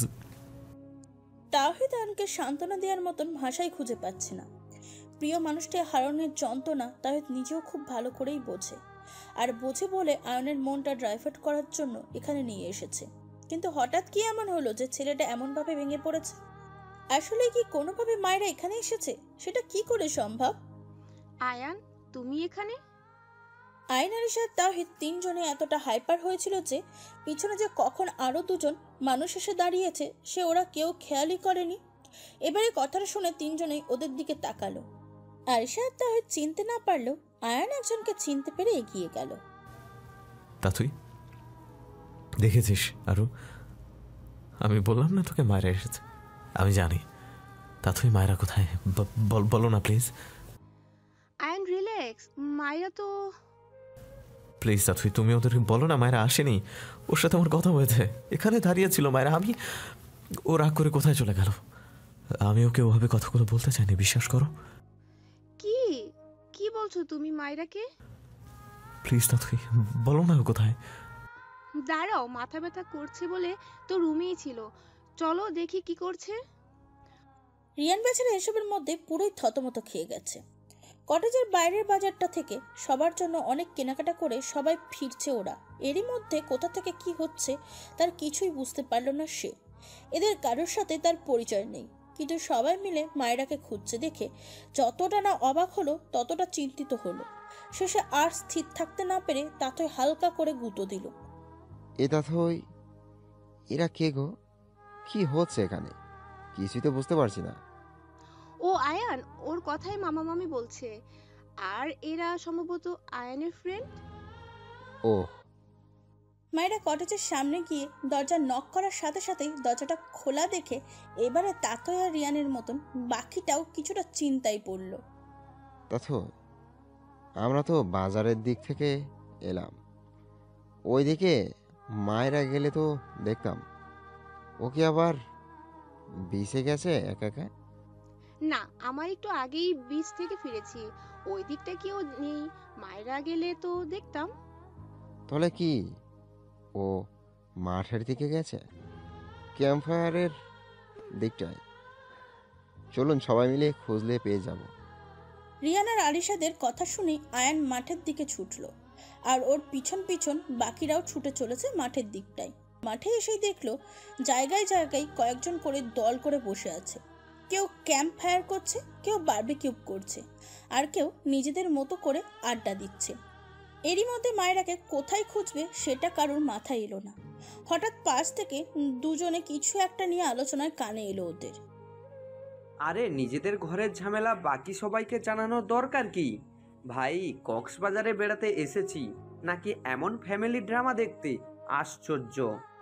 Tahid আয়নকে সান্ত্বনা দেওয়ার মতন ভাষাই খুঁজে পাচ্ছে না। প্রিয় মানুষটি হারানোর যন্ত্রণা তাহিদ নিজেও খুব ভালো করেই বোঝে, আর বোঝে বলে আয়নের মনটা ডাইভার্ট করার জন্য এখানে নিয়ে এসেছে। কিন্তু হঠাৎ কি এমন হলো যে ছেলেটা এমনভাবে ভেঙে পড়েছে? আসলে কি কোনোভাবে মায়েরা এখানে এসেছে? সেটা কি করে সম্ভব? আয়ান, তুমি এখানে? আয়ন আরিশা তাহিদ তিনজনে এতটা হাইপার হয়েছিল যে পিছনে যে কখন আরো দুজন মানুষ এসে দাঁড়িয়েছে সে ওরা কেউ খেয়ালই করেনি। এবারে কথাটা শুনে তিনজনেই ওদের দিকে তাকালো। আরিশা তাহিদ চিনতে না পারলেও আয়ান একজনকে চিনতে পেরে এগিয়ে গেল। তা তুই দেখেছিস আরো? আমি বললাম না তোকে মায়েরা এসেছে, আমি জানি। তা তুই মায়েরা কোথায় বলো না প্লিজ। আয়ান রিল্যাক্স, মায়েরা তো। প্লিজ তা তুই তুমি ওদেরকে বলো না মায়েরা আসেনি, ওর সাথে আমার কথা হয়েছে, এখানে দাঁড়িয়ে ছিল মায়েরা। আমি ও রাগ করে কোথায় চলে গেল, আমি ওকে ওভাবে কথাগুলো বলতে চাইনি, বিশ্বাস করো। কি কি বলছো তুমি মায়েরাকে? প্লিজ তা তুই বলো না কোথায়। দাঁড়াও, মাথা ব্যথা করছে বলে তো রুমেই ছিল, চলো দেখি কি করছে। রিয়ান বেচারা এসবের মধ্যে পুরোই থতমত খেয়ে গেছে। কটেজের বাইরের বাজারটা থেকে সবার জন্য অনেক কেনাকাটা করে সবাই ফিরছে ওরা। এরই মধ্যে কোথা থেকে কি হচ্ছে তার কিছুই বুঝতে পারল না সে। এদের কারোর সাথে তার পরিচয় নেই, কিন্তু সবাই মিলে মায়েরাকে খুঁজছে দেখে যতটা না অবাক হলো ততটা চিন্তিত হলো। শেষে আর স্থির থাকতে না পেরে তাতই হালকা করে গুঁতো দিল। এ তাথই, এরা কে গো? কি হচ্ছে এখানে? কিছুই তো বুঝতে পারছি না। ও আয়ান, ওর কথাই মামা মামি বলছে, আর এরা সম্ভবত আয়ানের ফ্রেন্ড। ও মায়েরা কটেজের সামনে গিয়ে দরজা নক করার সাথে সাথেই দরজাটা খোলা দেখে এবারে তাতই আর রিয়ানের মতন বাকিটাও কিছুটা চিন্তায় পড়ল। তাথই, আমরা তো বাজারের দিক থেকে এলাম, ওইদিকে মায়েরা গেলে তো দেখতাম। ও কি আবার বিচে গেছে একা একা? না, আমার একটু আগেই বিচ থেকে ফিরেছি, ওই দিকটা কেউ নেই, মায়েরা গেলে তো দেখতাম। তাহলে কি ও মাঠের দিকে গেছে, ক্যাম্পফায়ারের দিকটায়? চলুন সবাই মিলে খুঁজলে পেয়ে যাব। রিয়ান আর আরিশাদের কথা শুনে আয়ান মাঠের দিকে ছুটল, আর ওর পিছন পিছন বাকিরাও ছুটে চলেছে মাঠের দিকটায়। মাঠে এসেই দেখলো জায়গায় জায়গায় কয়েকজন করে দল করে বসে আছে। কেউ ক্যাম্প ফায়ার করছে, কেউ বারবিকিউ করছে, আর কেউ নিজেদের মতো করে আড্ডা দিচ্ছে। এরই মধ্যে মায়েরাকে কোথায় খুঁজবে সেটা কারোর মাথায় এলো না। হঠাৎ পাশ থেকে দুজনে কিছু একটা নিয়ে আলোচনায় কানে এলো ওদের। আরে নিজেদের ঘরের ঝামেলা বাকি সবাইকে জানানোর দরকার কি? ভাই, কক্সবাজারে বেড়াতে এসেছি নাকি এমন ফ্যামিলি ড্রামা দেখতে? আশ্চর্য।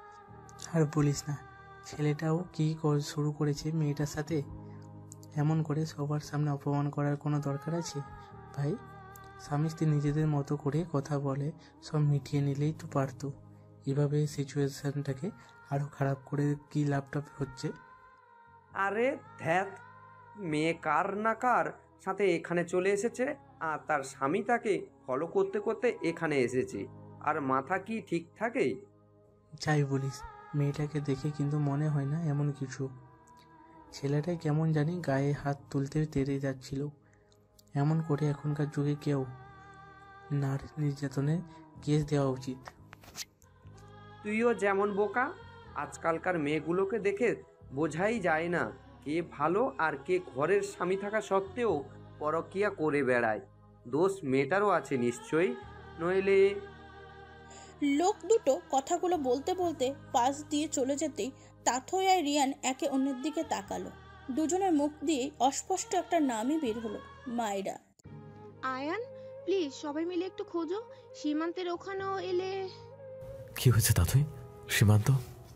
আর বলিস না, ছেলেটাও কি শুরু করেছে মেয়েটার সাথে। এমন করে সবার সামনে অপমান করার কোনো দরকার আছে? ভাই, স্বামী স্ত্রী নিজেদের মতো করে কথা বলে সব মিটিয়ে নিলেই তো পারতো। এভাবে সিচুয়েশনটাকে আরো খারাপ করে কি লাভটা হচ্ছে? আরে ধ্যাত, মেয়ে কার না কার সাথে এখানে চলে এসেছে, আর তার স্বামী তাকে ফলো করতে করতে এখানে এসেছে, আর মাথা কি ঠিক থাকে? যাই বলিস, মেয়েটাকে দেখে কিন্তু মনে হয় না এমন কিছু। ছেলেটা কেমন জানি গায়ে হাত তুলতে তেড়ে যাচ্ছিল। এমন করে এখনকার যুগে কেউ নারী নির্যাতনের কেস দেওয়া উচিত। তুইও যেমন বোকা। আজকালকার মেয়েগুলোকে দেখে বোঝাই যায় না কে ভালো আর কে ঘরের স্বামী থাকা সত্ত্বেও পরকীয়া করে বেড়ায়। দোষ মেয়েটারও আছে নিশ্চয়ই, নইলে। লোক দুটো কথাগুলো বলতে বলতে পাশ দিয়ে চলে যেতেই তাথই আর রিয়ান একে অন্যের দিকে তাকালো। দুজনের মুখ দিয়ে অস্পষ্ট একটা নামই বের হলো, মায়েরা। আয়ান, প্লিজ সবাই মিলে একটু খোঁজো, সীমান্তের ওখানেও এলে। কি হয়েছে তাথই? সীমান্ত?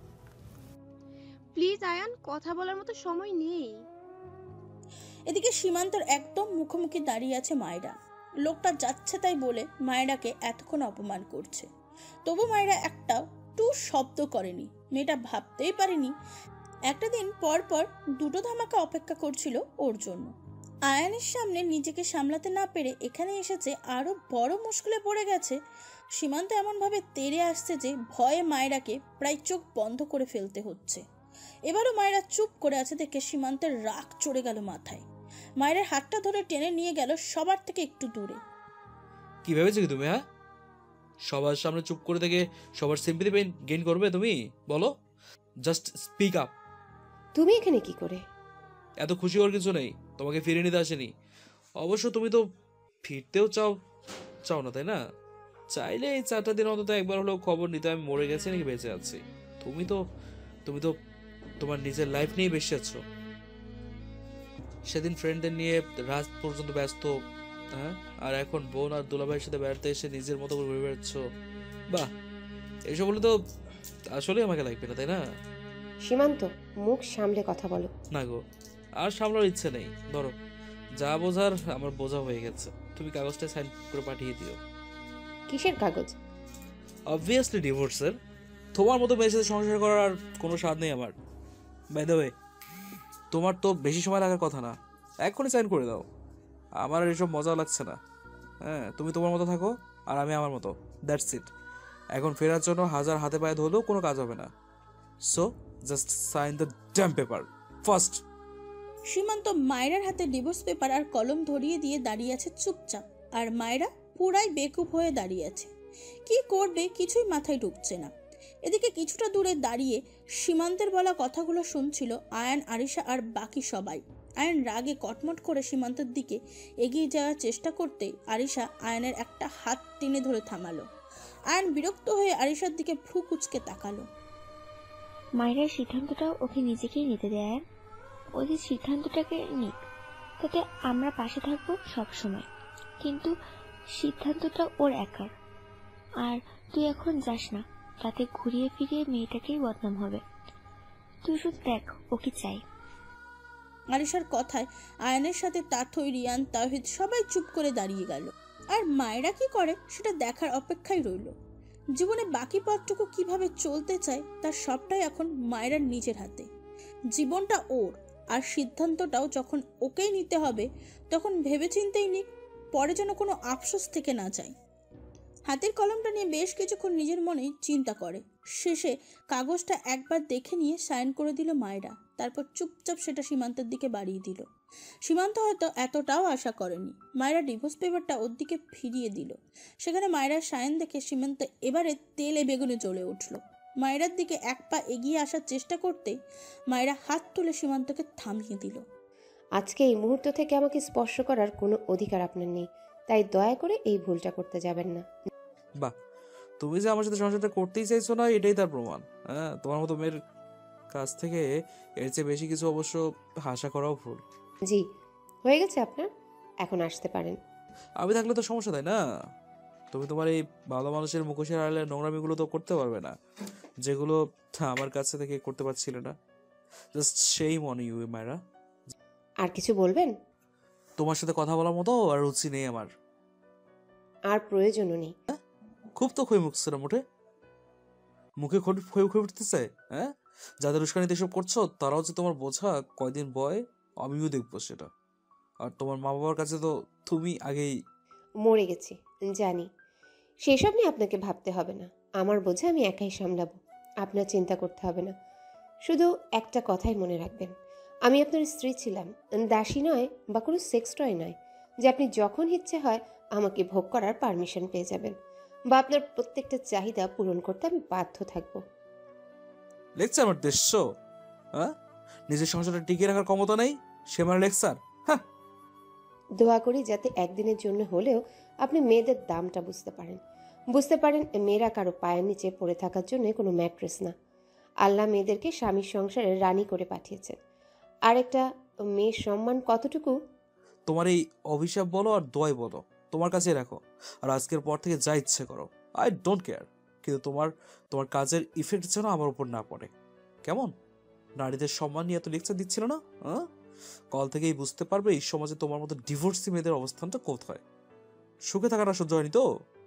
প্লিজ আয়ান, কথা বলার মতো সময় নেই। এদিকে সীমান্তর একদম মুখোমুখি দাঁড়িয়ে আছে মায়েরা। লোকটা যাচ্ছে তাই বলে মায়েরাকে এতক্ষণ অপমান করছে, তবু মায়েরা একটা একটু শব্দ করেনি। মেয়েটা ভাবতেই পারেনি একটা দিন পর পর দুটো ধামাকা অপেক্ষা করছিল ওর জন্য। আয়ানের সামনে নিজেকে সামলাতে না পেরে এখানে এসেছে, আরো বড় মুশকিলে পড়ে গেছে। সীমান্ত এমনভাবে তেড়ে আসছে যে ভয়ে মায়েরাকে প্রায় চোখ বন্ধ করে ফেলতে হচ্ছে। এবারও মায়েরা চুপ করে আছে দেখে সীমান্তের রাগ চড়ে গেল মাথায়। মায়ের হাতটা ধরে টেনে নিয়ে গেল সবার থেকে একটু দূরে। কি ভেবেছো কি তুমি? হ্যাঁ, সবার সামনে চুপ করে থেকে সবার সিম্পলি পেইন গেইন করবে তুমি? বলো, জাস্ট স্পিক আপ। তুমি এখানে কি করে? এত খুশি হওয়ার কিছু নেই, তোমাকে ফিরিয়ে নিতে আসেনি। অবশ্য তুমি তো ফিরতেও চাও চাও না, তাই না? চাইলে এই চারটা দিন অন্তত একবার হলেও খবর নিতে আমি মরে গেছি নাকি বেঁচে আছি। তুমি তো তুমি তো তোমার নিজের লাইফ নিয়ে বেশি আছো। সেদিন ফ্রেন্ডদের নিয়ে রাত পর্যন্ত ব্যস্ত, হ্যাঁ, আর এখন বোন আর দুলাভাইয়ের সাথে বেড়াতে এসে নিজের মতো করে ঘুরে বেড়াচ্ছ। বাহ, এসব বলে তো আসলে আমাকে লাগবে না, তাই না? সীমান্ত, মুখ সামলে কথা বলো। না গো, আর সামলার ইচ্ছে নেই। ধরো, যা বোঝার আমার বোঝা হয়ে গেছে। তুমি কাগজটা সাইন করে পাঠিয়ে দিও। কিসের কাগজ? অবভিয়াসলি ডিভোর্সের। তোমার মতো মেয়ের সাথে সংসার করার আর কোনো স্বাদ নেই আমার। বাই দ্য ওয়ে, তোমার তো বেশি সময় লাগার কথা না, এক্ষুনি সাইন করে দাও। আমার আর এসব মজা লাগছে না। হ্যাঁ, তুমি তোমার মতো থাকো আর আমি আমার মতো, দ্যাটস ইট। এখন ফেরার জন্য হাজার হাতে পায়ে ধরলেও কোনো কাজ হবে না। So just sign the damn paper first. Simanta মায়েরার হাতে ডিভোর্স পেপার আর কলম ধরিয়ে দিয়ে দাঁড়িয়ে আছে চুপচাপ, আর মায়েরা পুরাই বেকুব হয়ে দাঁড়িয়ে আছে। কি করবে কিছুই মাথায় ঢুকছে না। এদিকে কিছুটা দূরে দাঁড়িয়ে সীমান্তের বলা কথাগুলো শুনছিল আয়ান, আরিশা আর বাকি সবাই। আয়ান রাগে কটমট করে সীমান্তের দিকে এগিয়ে যাওয়ার চেষ্টা করতেই আরিশা আয়ানের একটা হাত টেনে ধরে থামালো। আয়ান বিরক্ত হয়ে আরিশার দিকে ভ্রু কুচকে তাকালো। মায়ের সিদ্ধান্তটাও ওকে নিজেকেই নিতে দেয়। ও যে সিদ্ধান্তটাকে নিক, তাতে আমরা পাশে থাকবো সব সময়, কিন্তু সিদ্ধান্তটা ওর একার। আর তুই এখন যাস না, তাতে ঘুরিয়ে ফিরিয়ে মেয়েটাকেই বদনাম হবে। তুই শুধু দেখ ও কি চাই। আরিশার কথায় আয়ানের সাথে তাথই, রিয়ান, তাওহিদ সবাই চুপ করে দাঁড়িয়ে গেল। আর মায়েরা কি করে সেটা দেখার অপেক্ষায় রইল। জীবনে বাকি পথটুকু কিভাবে চলতে চায় তার সবটাই এখন মায়েরার নিজের হাতে। জীবনটা ওর, আর সিদ্ধান্তটাও যখন ওকেই নিতে হবে তখন ভেবেচিন্তেই নিক, পরে যেন কোনো আফসোস থেকে না যায়। হাতের কলমটা নিয়ে বেশ কিছুক্ষণ নিজের মনে চিন্তা করে। শেষে কাগজটা একবার দেখে নিয়ে সাইন করে দিল মায়েরা। তারপর চুপচাপ সেটা সীমান্তের দিকে বাড়িয়ে দিল। সীমান্ত হয়তো এতটাও আশা করেনি। মায়েরা ডিভোর্স পেপারটা ওর দিকে ফিরিয়ে দিল। সেখানে মায়েরার সাইন দেখে সীমান্ত এবারে তেলে বেগুনে জ্বলে উঠল। মায়েরার দিকে এক পা এগিয়ে আসার চেষ্টা করতে মায়েরা হাত তুলে সীমান্তকে থামিয়ে দিল। আজকে এই মুহূর্ত থেকে আমাকে স্পর্শ করার কোনো অধিকার আপনার নেই, তাই দয়া করে এই ভুলটা করতে যাবেন না। বাহ, তুমি যে আমার সাথে সংসারটা করতেই চাইছো না এটাই তার প্রমাণ। হ্যাঁ, তোমার মতো মেয়ের কাছ থেকে এর চেয়ে বেশি কিছু অবশ্য আশা করাও ভুল। জি, হয়ে গেছে আপনার, এখন আসতে পারেন। আমি থাকলে তো সমস্যা, তাই না? তুমি তোমার এই ভালো মানুষের মুখোশের আড়ালে নোংরামিগুলো তো করতে পারবে না, যেগুলো আমার কাছে থেকে করতে পারছিলে না। জাস্ট সেইম অন ইউ মায়েরা। আর কিছু বলবেন? তোমার সাথে কথা বলার মতো আর রুচি নেই আমার। আর প্রয়োজনও নেই। খুব তো ক্ষয় মুখছে না মোটে, মুখে ক্ষয় ক্ষয় উঠতেছে। হ্যাঁ, যাদের উস্কানিতে এসব করছো তারাও যে তোমার বোঝা কয়দিন বয় আমিও দেখবো সেটা। আর তোমার মা বাবার কাছে তো তুমি আগেই মরে গেছি জানি, সেসব নিয়ে আপনাকে ভাবতে হবে না। আমার বোঝা আমি একাই সামলাবো, আপনার চিন্তা করতে হবে না। শুধু একটা কথাই মনে রাখবেন, আমি আপনার স্ত্রী ছিলাম, দাসী নয় বা কোনো সেক্স টয় নয় যে আপনি যখন ইচ্ছে হয় আমাকে ভোগ করার পারমিশন পেয়ে যাবেন, বা আপনার প্রত্যেকটা চাহিদা পূরণ করতে আমি বাধ্য থাকবো। লেকচার আমার দেশ, হ্যাঁ, নিজের সংসারটা টিকিয়ে রাখার ক্ষমতা নেই, সে আমার লেকচার। হ্যাঁ, দোয়া করি যাতে একদিনের জন্য হলেও আপনি মেয়েদের দামটা বুঝতে পারেন, বুঝতে পারেন মেয়েরা কারো পায়ের নিচে পড়ে থাকার জন্য কোনো ম্যাট্রেস না। আল্লাহ মেয়েদেরকে স্বামীর সংসারে রানী করে পাঠিয়েছেন। আর একটা মেয়ের সম্মান কতটুকু তোমার এই অভিশাপ বলো আর দোয়াই বলো তোমার কাছে রাখো, আর আজকের পর থেকে যা ইচ্ছে করো, আই ডোন্ট কেয়ার। কিন্তু তোমার তোমার কাজের ইফেক্ট যেন আমার উপর না পড়ে, কেমন? নারীদের সম্মান নিয়ে এত লেকচার দিচ্ছিল না? হ্যাঁ, কল থেকেই বুঝতে পারবে এই সমাজে তোমার মতো ডিভোর্সি মেয়েদের অবস্থানটা কোথায়। সুখে থাকাটা সহ্য হয়নি তো,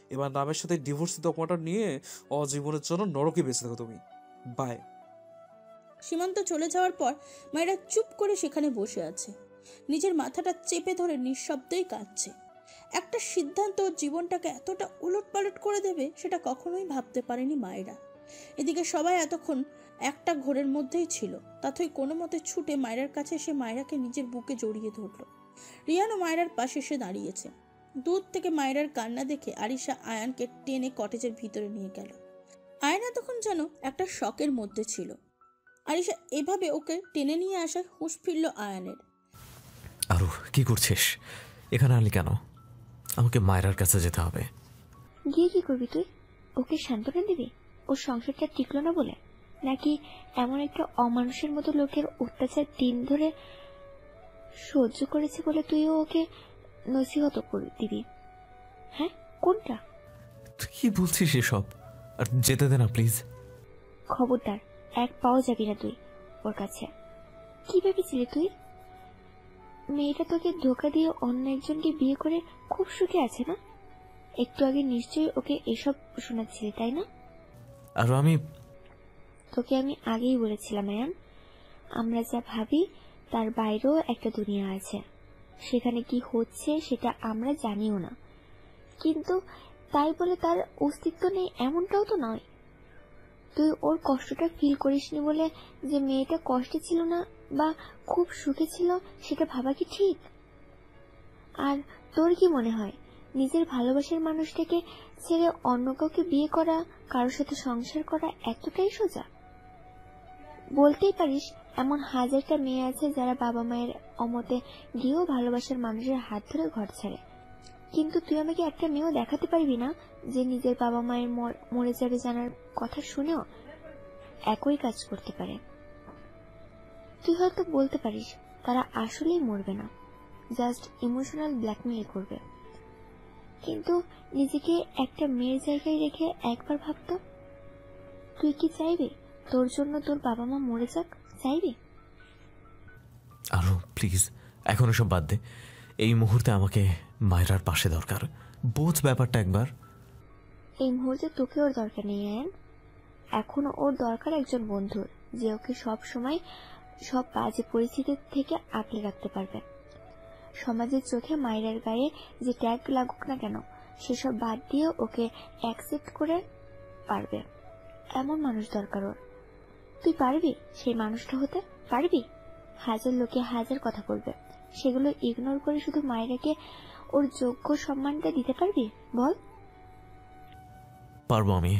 এবার নামের সাথে ডিভোর্স ডকুমেন্টটা নিয়ে অজীবনের জন্য নরকে বেঁচে থাকো তুমি। বাই। সীমান্ত চলে যাওয়ার পর মায়েরা চুপ করে সেখানে বসে আছে, নিজের মাথাটা চেপে ধরে নিঃশব্দেই কাঁদছে। একটা সিদ্ধান্ত ওর জীবনটাকে এতটা উলটপালট করে দেবে সেটা কখনোই ভাবতে পারেনি মায়েরা। এদিকে সবাই এতক্ষণ একটা ঘোরের মধ্যেই ছিল। তাথই কোনো মতে ছুটে মায়েরার কাছে এসে মায়েরাকে নিজের বুকে জড়িয়ে ধরল। রিয়ানও মায়েরার পাশে এসে দাঁড়িয়েছে। দূর থেকে মায়েরার কান্না দেখে আরিশা আয়ানকে টেনে কটেজের ভিতরে নিয়ে গেল। আয়ান এতক্ষণ যেন একটা শকের মধ্যে ছিল। আরিশা এভাবে ওকে টেনে নিয়ে আসায় হুঁশ ফিরল আয়ানের। আরু, কি করছিস? এখানে আনলি কেন? আমাকে মায়েরার কাছে যেতে হবে। গিয়ে কি করবি তুই? ওকে সান্ত্বনা দিবি ওর সংসারটা টিকলো না বলে? নাকি এমন একটা অমানুষের মতো লোকের অত্যাচার দিন ধরে সহ্য করেছে বলে তুইও ওকে নসিহত করে দিবি? হ্যাঁ, কোনটা? তুই কি বলছিস এসব? আর যেতে দে না প্লিজ। খবরদার, এক পাও যাবি না তুই ওর কাছে। কি ভেবেছিলি তুই? মেয়েটা তোকে ধোকা দিয়ে অন্য একজনকে বিয়ে করে খুব সুখে আছে না? একটু আগে নিশ্চয়ই ওকে এসব শোনাচ্ছিলি, তাই না? আর আমি তোকে আমি আগেই বলেছিলাম আয়ান, আমরা যা ভাবি তার বাইরেও একটা দুনিয়া আছে, সেখানে কি হচ্ছে সেটা আমরা জানিও না। কিন্তু তাই বলে তার অস্তিত্ব নেই এমনটাও তো নয়। তুই ওর কষ্টটা ফিল করিসনি বলে যে মেয়েটা কষ্টে ছিল না বা খুব সুখে ছিল সেটা ভাবা কি ঠিক? আর তোর কি মনে হয় নিজের ভালোবাসার মানুষটাকে ছেড়ে অন্য কাউকে বিয়ে করা, কারোর সাথে সংসার করা এতটাই সোজা? বলতেই পারিস এমন হাজারটা মেয়ে আছে যারা বাবা মায়ের অমতে গিয়েও ভালোবাসার মানুষের হাত ধরে ঘর ছাড়ে, কিন্তু তুই আমাকে একটা মেয়েও দেখাতে পারবি না যে নিজের বাবা মায়ের মরে যাবে জানার কথা শুনেও একই কাজ করতে পারে। তুই হয়তো বলতে পারিস তারা আসলেই মরবে না, জাস্ট ইমোশনাল ব্ল্যাকমেইল করবে, কিন্তু নিজেকে একটা মেয়ের জায়গায় রেখে একবার ভাবতো, তুই কি চাইবি তোর জন্য তোর বাবা মা মরে যাক? চাইবি? আরো প্লিজ, এখন এসব বাদ দে। এই মুহূর্তে আমাকে মায়েরার পাশে দরকার। বোঝ ব্যাপারটা একবার। এই মুহূর্তে তোকে ওর দরকার নেই আয়ান। এখন ওর দরকার একজন বন্ধুর, যে ওকে সব সময় সব বাজে পরিস্থিতি থেকে আঁকলে রাখতে পারবে। সমাজের চোখে মায়েরার গায়ে যে ট্যাগ লাগুক না কেন সেসব বাদ দিয়ে ওকে অ্যাকসেপ্ট করে পারবে এমন মানুষ দরকার ওর। তুই পারবি সেই মানুষটা হতে? পারবি? হাজার লোকে হাজার কথা বলবে, সেগুলো ইগনোর করে শুধু মায়েরাকে ওর যোগ্য সম্মানটা দিতে পারবি? বল। পারবো আমি।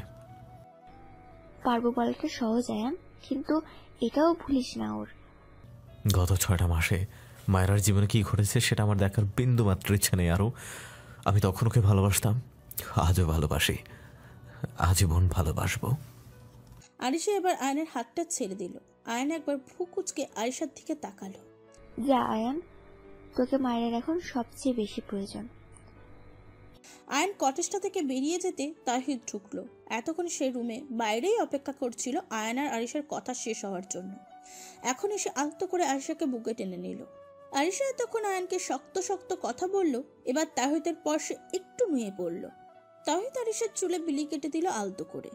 পারবো বলাটা সহজ আয়ান, কিন্তু এটাও ভুলিস না ওর গত ছয়টা মাসে মায়েরার জীবনে কি ঘটেছে সেটা আমার দেখার বিন্দু মাত্র ইচ্ছা নেই। আরো আমি তখন ওকে ভালোবাসতাম, আজও ভালোবাসি, আজীবন ভালোবাসবো। আরিশা এবার আয়নের হাতটা ছেড়ে দিল। আয়ন একবার ভ্রু কুচকে আরিশার দিকে তাকালো। যা আয়ান, তোকে মায়ের এখন সবচেয়ে বেশি প্রয়োজন। আয়ন কটেজটা থেকে বেরিয়ে যেতে তাহিদ ঢুকলো। এতক্ষণ সে রুমে বাইরেই অপেক্ষা করছিল আয়ন আর আরিশার কথা শেষ হওয়ার জন্য। এখন এসে আলতো করে আরিশাকে বুকে টেনে নিল। আরিশা এতক্ষণ আয়নকে শক্ত শক্ত কথা বলল, এবার তাহিদের পর সে একটু নুয়ে পড়ল। তাহিদ আরিশার চুলে বিলি কেটে দিল আলতো করে।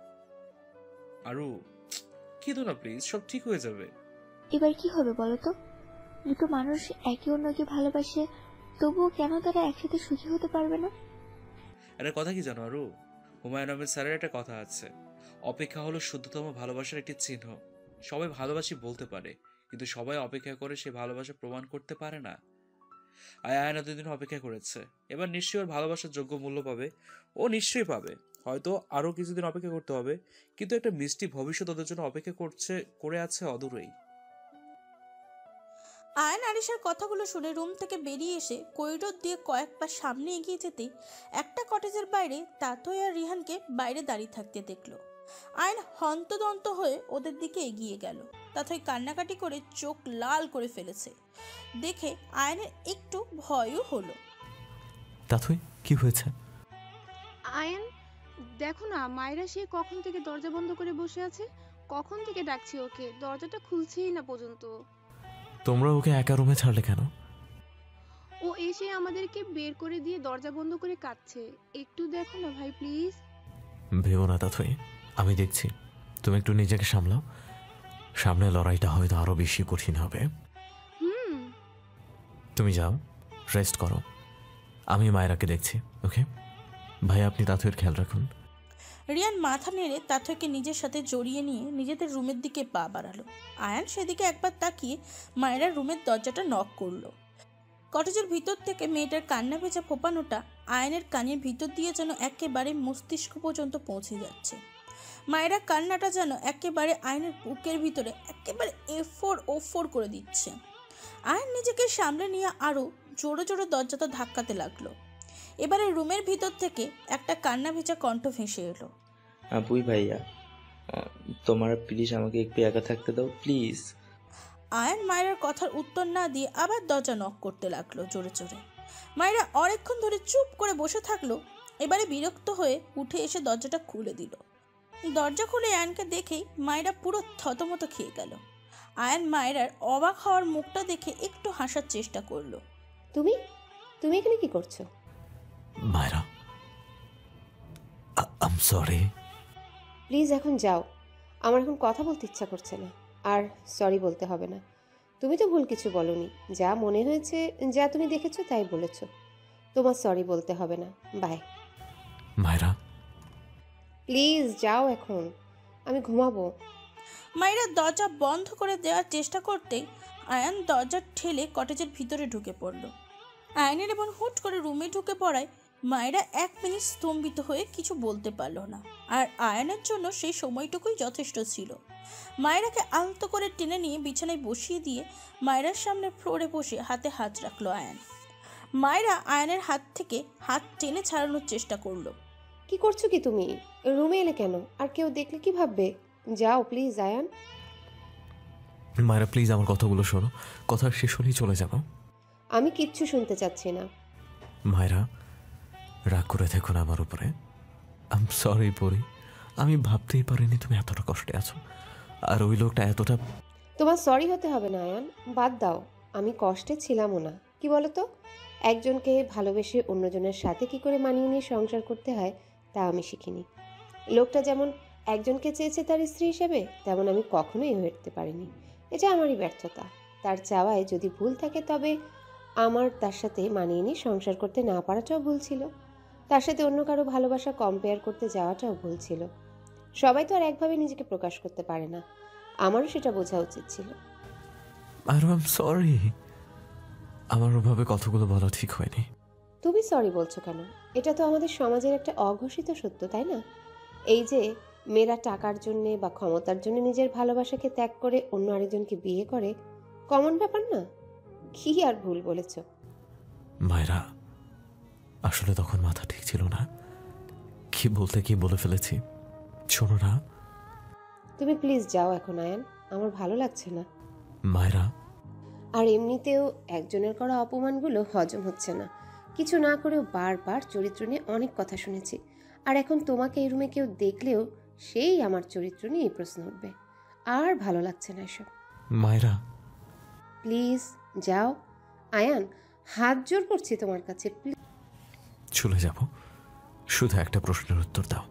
আরু কেঁদো না প্লিজ, সব ঠিক হয়ে যাবে। এবার কি হবে বলো তো? দুটো মানুষ একে অন্যকে ভালোবাসে, তবুও কেন তারা একসাথে সুখী হতে পারবে না? একটা কথা কি জানো আরু, হুমায়ুন আহমেদ স্যারের একটা কথা আছে, অপেক্ষা হলো শুদ্ধতম ভালোবাসার একটি চিহ্ন। সবাই ভালোবাসি বলতে পারে, কিন্তু সবাই অপেক্ষা করে সে ভালোবাসা প্রমাণ করতে পারে না। আয়ান এতদিন অপেক্ষা করেছে, এবার নিশ্চয়ই ওর ভালোবাসার যোগ্য মূল্য পাবে। ও নিশ্চয়ই পাবে, হয়তো আরো কিছুদিন অপেক্ষা করতে হবে, কিন্তু একটা মিষ্টি ভবিষ্যৎ ওদের জন্য অপেক্ষা করছে করে আছে অদূরেই। আয়ন আরিশার কথাগুলো শুনে রুম থেকে বেরিয়ে এসে করিডোর দিয়ে কয়েক পা সামনে এগিয়ে যেতেই একটা কটেজের বাইরে তাতই আর রিহানকে বাইরে দাঁড়িয়ে থাকতে দেখলো। আয়ন হন্তদন্ত হয়ে ওদের দিকে এগিয়ে গেল। তাতই কান্নাকাটি করে চোখ লাল করে ফেলেছে দেখে আয়নের একটু ভয়ও হলো। তাতই কি হয়েছে? আয়ন দেখো না, মায়েরা সে কখন থেকে দরজা বন্ধ করে বসে আছে। কখন থেকে ডাকছি ওকে, দরজাটা খুলছেই না পর্যন্ত। তোমরা ওকে একা রুমে ছাড়লে কেন? ও ও এসে আমাদেরকে বের করে দিয়ে দরজা বন্ধ করে কাঁদছে। একটু দেখো না ভাই প্লিজ। ভেবো না তাথই, আমি দেখছি। তুমি একটু নিজেকে সামলাও, সামনে লড়াইটা হয়তো আরো বেশি কঠিন হবে। হুম। তুমি যাও, রেস্ট করো, আমি মায়েরাকে দেখছি। ওকে ভাই, আপনি তাথইয়ের খেয়াল রাখুন। রিয়ান মাথা নেড়ে তাথইকে নিজের সাথে জড়িয়ে নিয়ে নিজেদের রুমের দিকে পা বাড়ালো। আয়ান সেদিকে একবার তাকিয়ে মায়েরার রুমের দরজাটা নক করলো। কটেজের ভিতর থেকে মেয়েটার কান্না ভেজা ফোপানোটা আয়নের কানের ভিতর দিয়ে যেন একেবারে মস্তিষ্ক পর্যন্ত পৌঁছে যাচ্ছে। মায়েরা কান্নাটা যেন একেবারে আয়নের বুকের ভিতরে একেবারে এফোর ওফোর করে দিচ্ছে। আয়ন নিজেকে সামলে নিয়ে আরও জোরে জোরে দরজাটা ধাক্কাতে লাগলো। এবারে রুমের ভিতর থেকে একটা কান্না ভেজা কণ্ঠ ভেসে এলো। আপুই ভাইয়া, তোমার প্লিজ আমাকে একটু একা থাকতে দাও প্লিজ। আয়ন মায়েরার কথার উত্তর না দিয়ে আবার দরজা নক করতে লাগলো জোরে জোরে। মায়েরা অনেকক্ষণ ধরে চুপ করে বসে থাকলো। এবারে বিরক্ত হয়ে উঠে এসে দরজাটা খুলে দিল। দরজা খুলে আয়নকে দেখেই মায়েরা পুরো থতমত খেয়ে গেল। আয়ন মায়েরার অবাক হওয়ার মুখটা দেখে একটু হাসার চেষ্টা করলো। তুমি তুমি এখানে কি করছো? মায়েরা, আম সরি। প্লিজ এখন যাও, আমার এখন কথা বলতে ইচ্ছা করছে না। আর সরি বলতে হবে না, তুমি তো ভুল কিছু বলনি। যা মনে হয়েছে, যা তুমি দেখেছো তাই বলেছো, তোমার সরি বলতে হবে না। বাই। মায়েরা প্লিজ যাও এখন, আমি ঘুমাবো। মায়েরা দরজা বন্ধ করে দেওয়ার চেষ্টা করতেই আয়ান দরজা ঠেলে কটেজের ভিতরে ঢুকে পড়ল। আয়নের এবং হুট করে রুমে ঢুকে পড়ায় মায়েরা এক মিনিট স্তম্ভিত হয়ে কিছু বলতে পারল না। আর আয়নের জন্য সেই সময়টুকুই যথেষ্ট ছিল। মায়েরাকে আলতো করে টেনে নিয়ে বিছানায় বসিয়ে দিয়ে মায়েরার সামনে ফ্লোরে বসে হাতে হাত রাখলো আয়ান। মায়েরা আয়নের হাত থেকে হাত টেনে ছাড়ানোর চেষ্টা করলো। কি করছো কি তুমি? রুমে এলে কেন? আর কেউ দেখলে কি ভাববে? যাও প্লিজ আয়ান। মায়েরা প্লিজ আমার কথাগুলো শোনো, কথা শেষ হলেই চলে যাবো। আমি কিচ্ছু শুনতে চাচ্ছি না। মায়েরা রাগ করে থেকো না আমার উপরে। আম সরি পরি, আমি ভাবতেই পারিনি তুমি এতটা কষ্টে আছো। আর ওই লোকটা এতটা। তোমার সরি হতে হবে না আয়ান, বাদ দাও। আমি কষ্টে ছিলামও না। কি বলো তো, একজনকে ভালোবেসে অন্যজনের সাথে কি করে মানিয়ে নিয়ে সংসার করতে হয় তা আমি শিখিনি। লোকটা যেমন একজনকে চেয়েছে তার স্ত্রী হিসেবে, তেমন আমি কখনোই হয়ে উঠতে পারিনি। এটা আমারই ব্যর্থতা। তার চাওয়ায় যদি ভুল থাকে, তবে আমার তার সাথে মানিয়ে নিয়ে সংসার করতে না পারাটাও ভুল ছিল। তার সাথে অন্য কারো ভালোবাসা কম্পেয়ার করতে যাওয়াটাও ভুল ছিল। সবাই তো আর একভাবে নিজেকে প্রকাশ করতে পারে না, আমারও সেটা বোঝা উচিত ছিল। আর আম সরি, আমার ওভাবে কথাগুলো বলা ঠিক হয়নি। তুমি সরি বলছো কেন? এটা তো আমাদের সমাজের একটা অঘোষিত সত্য, তাই না? এই যে মেয়েরা টাকার জন্যে বা ক্ষমতার জন্য নিজের ভালোবাসাকে ত্যাগ করে অন্য আরেকজনকে বিয়ে করে, কমন ব্যাপার না? কি আর ভুল বলেছ? মায়েরা, আসলে তখন মাথা ঠিক ছিল না, কি বলতে কি বলে ফেলেছি। শোনো না, তুমি প্লিজ যাও এখন আয়ান, আমার ভালো লাগছে না। মায়েরা, আর এমনিতেও একজনের করা অপমানগুলো হজম হচ্ছে না। কিছু না করেও বারবার চরিত্র নিয়ে অনেক কথা শুনেছি। আর এখন তোমাকে এই রুমে কেউ দেখলেও সেই আমার চরিত্র নিয়ে প্রশ্ন উঠবে। আর ভালো লাগছে না এসব। মায়েরা প্লিজ যাও আয়ান, হাত জোর করছি তোমার কাছে, প্লিজ। চলে যাব, শুধু একটা প্রশ্নের উত্তর দাও।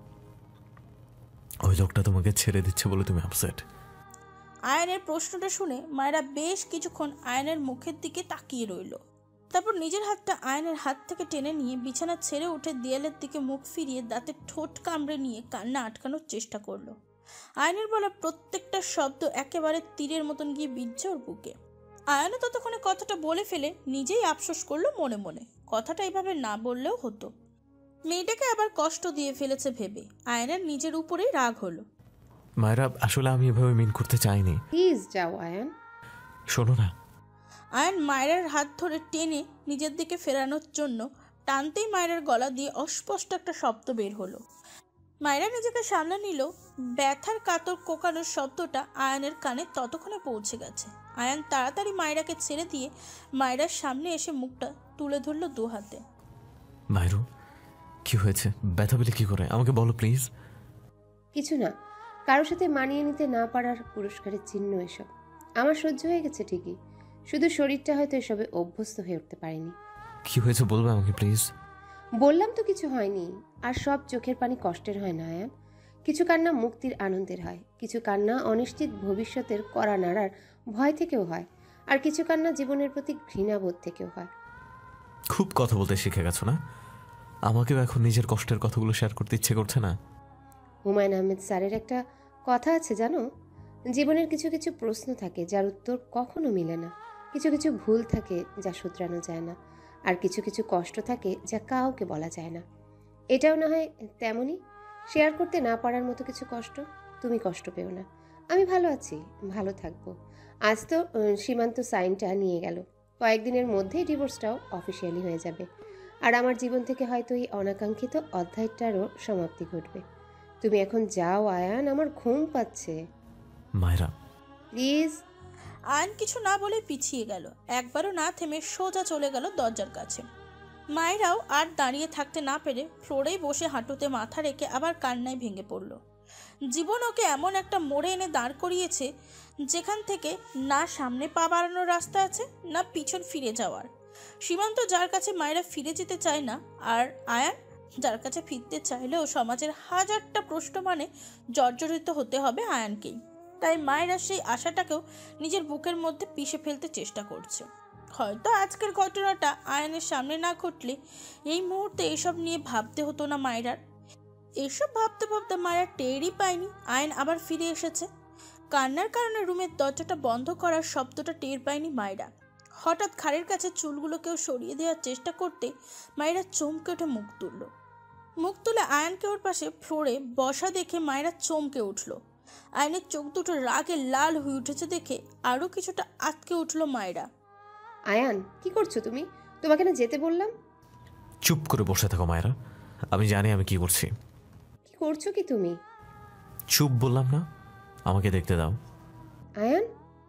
ওই লোকটা তোমাকে ছেড়ে দিচ্ছে বলে তুমি আপসেট? আয়নের প্রশ্নটা শুনে মায়েরা বেশ কিছুক্ষণ আয়নের মুখের দিকে তাকিয়ে রইল। তারপর নিজের হাতটা আয়নের হাত থেকে টেনে নিয়ে বিছানা ছেড়ে উঠে দেয়ালের দিকে মুখ ফিরিয়ে দাঁতে ঠোঁট কামড়ে নিয়ে কান্না আটকানোর চেষ্টা করলো। আয়নের বলা প্রত্যেকটা শব্দ একেবারে তীরের মতন গিয়ে বিঁধছে ওর বুকে। আয়নও ততক্ষণে কথাটা বলে ফেলে নিজেই আফসোস করলো মনে মনে, কথাটা এভাবে না বললেও হতো। মেয়েটাকে আবার কষ্ট দিয়ে ফেলেছে ভেবে আয়নের নিজের উপরেই রাগ হলো। মায়েরা, আসলে আমি এভাবে মিন করতে চাইনি। প্লিজ যাও আয়ান। শোনো না। আয়ন মায়েরার হাত ধরে টেনে নিজের দিকে ফেরানোর জন্য টানতেই মায়েরার গলা দিয়ে অস্পষ্ট একটা শব্দ বের হলো। মায়েরা নিজেকে সামলে নিল। ব্যথার কাতর কোকানোর শব্দটা আয়নের কানে ততক্ষণে পৌঁছে গেছে। আয়ান তাড়াতাড়ি মায়েরাকে ছেড়ে দিয়ে মায়েরার সামনে এসে মুখটা তুলে ধরলো দু হাতে। মায়েরু, কি হয়েছে? ব্যথা পেলে কি করে? আমাকে বলো প্লিজ। কিছু না, কারোর সাথে মানিয়ে নিতে না পারার পুরস্কারের চিহ্ন এসব। আমার সহ্য হয়ে গেছে ঠিকই, শুধু শরীরটা হয়তো এসবে অভ্যস্ত হয়ে উঠতে পারেনি। কি হয়েছে বলবে আমাকে প্লিজ? বললাম তো কিছু হয়নি। আর সব চোখের পানি কষ্টের হয় না আয়ান। কিছু কান্না মুক্তির আনন্দের হয়, কিছু কান্না অনিশ্চিত ভবিষ্যতের কড়া নাড়ার ভয় থেকেও হয়, আর কিছু কান্না জীবনের প্রতি ঘৃণাবোধ থেকেও হয়। খুব কথা বলতে শিখে গেছো না? আমাকেও এখন নিজের কষ্টের কথাগুলো শেয়ার করতে ইচ্ছে করছে না? হুমায়ুন আহমেদ স্যারের একটা কথা আছে জানো, জীবনের কিছু কিছু প্রশ্ন থাকে যার উত্তর কখনো মিলে না, কিছু কিছু ভুল থাকে যা শুধরানো যায় না, আর কিছু কিছু কষ্ট থাকে যা কাউকে বলা যায় না। এটাও না হয় তেমনই, শেয়ার করতে না পারার মতো কিছু কষ্ট। তুমি কষ্ট পেও না, আমি ভালো আছি, ভালো থাকবো। আজ তো সীমান্ত সাইনটা নিয়ে গেল, কয়েকদিনের মধ্যেই ডিভোর্সটাও অফিসিয়ালি হয়ে যাবে, আর আমার জীবন থেকে হয়তো এই অনাকাঙ্ক্ষিত অধ্যায়টারও সমাপ্তি ঘটবে। তুমি এখন যাও আয়ান, আমার ঘুম পাচ্ছে। মায়রা প্লিজ। আয়ন কিছু না বলে পিছিয়ে গেল, একবারও না থেমে সোজা চলে গেল দরজার কাছে। মায়েরাও আর দাঁড়িয়ে থাকতে না পেরে ফ্লোরেই বসে হাঁটুতে মাথা রেখে আবার কান্নায় ভেঙে পড়ল। জীবন ওকে এমন একটা মোড়ে এনে দাঁড় করিয়েছে যেখান থেকে না সামনে পা বাড়ানোর রাস্তা আছে, না পিছন ফিরে যাওয়ার। সীমান্ত যার কাছে মায়েরা ফিরে যেতে চায় না, আর আয়ান যার কাছে ফিরতে চাইলেও সমাজের হাজারটা প্রশ্ন মানে জর্জরিত হতে হবে আয়ানকেই। তাই মায়েরা সেই আশাটাকেও নিজের বুকের মধ্যে পিষে ফেলতে চেষ্টা করছে। হয়তো আজকের ঘটনাটা আয়নের সামনে না ঘটলে এই মুহূর্তে এসব নিয়ে ভাবতে হতো না মায়েরার। এসব ভাবতে ভাবতে মায়েরা টেরই পায়নি আয়ন আবার ফিরে এসেছে। কান্নার কারণে রুমের দরজাটা বন্ধ করার শব্দটা টের পায়নি মায়েরা। হঠাৎ ঘাড়ের কাছে চুলগুলোকেও সরিয়ে দেওয়ার চেষ্টা করতে মায়েরা চমকে উঠে মুখ তুলল। মুখ তুলে আয়নকে ওর পাশে ফ্লোরে বসা দেখে মায়েরা চমকে উঠল। আয়নের চোখ দুটো রাগে লাল হয়ে উঠেছে দেখে আরও কিছুটা আটকে উঠল মায়েরা। আয়ান কি করছো তুমি? তোমাকে না যেতে বললাম। চুপ করে বসে থাকো মায়েরা, আমি জানি আমি কি করছি। কি করছো কি তুমি? চুপ বললাম না, আমাকে দেখতে দাও। আয়ান।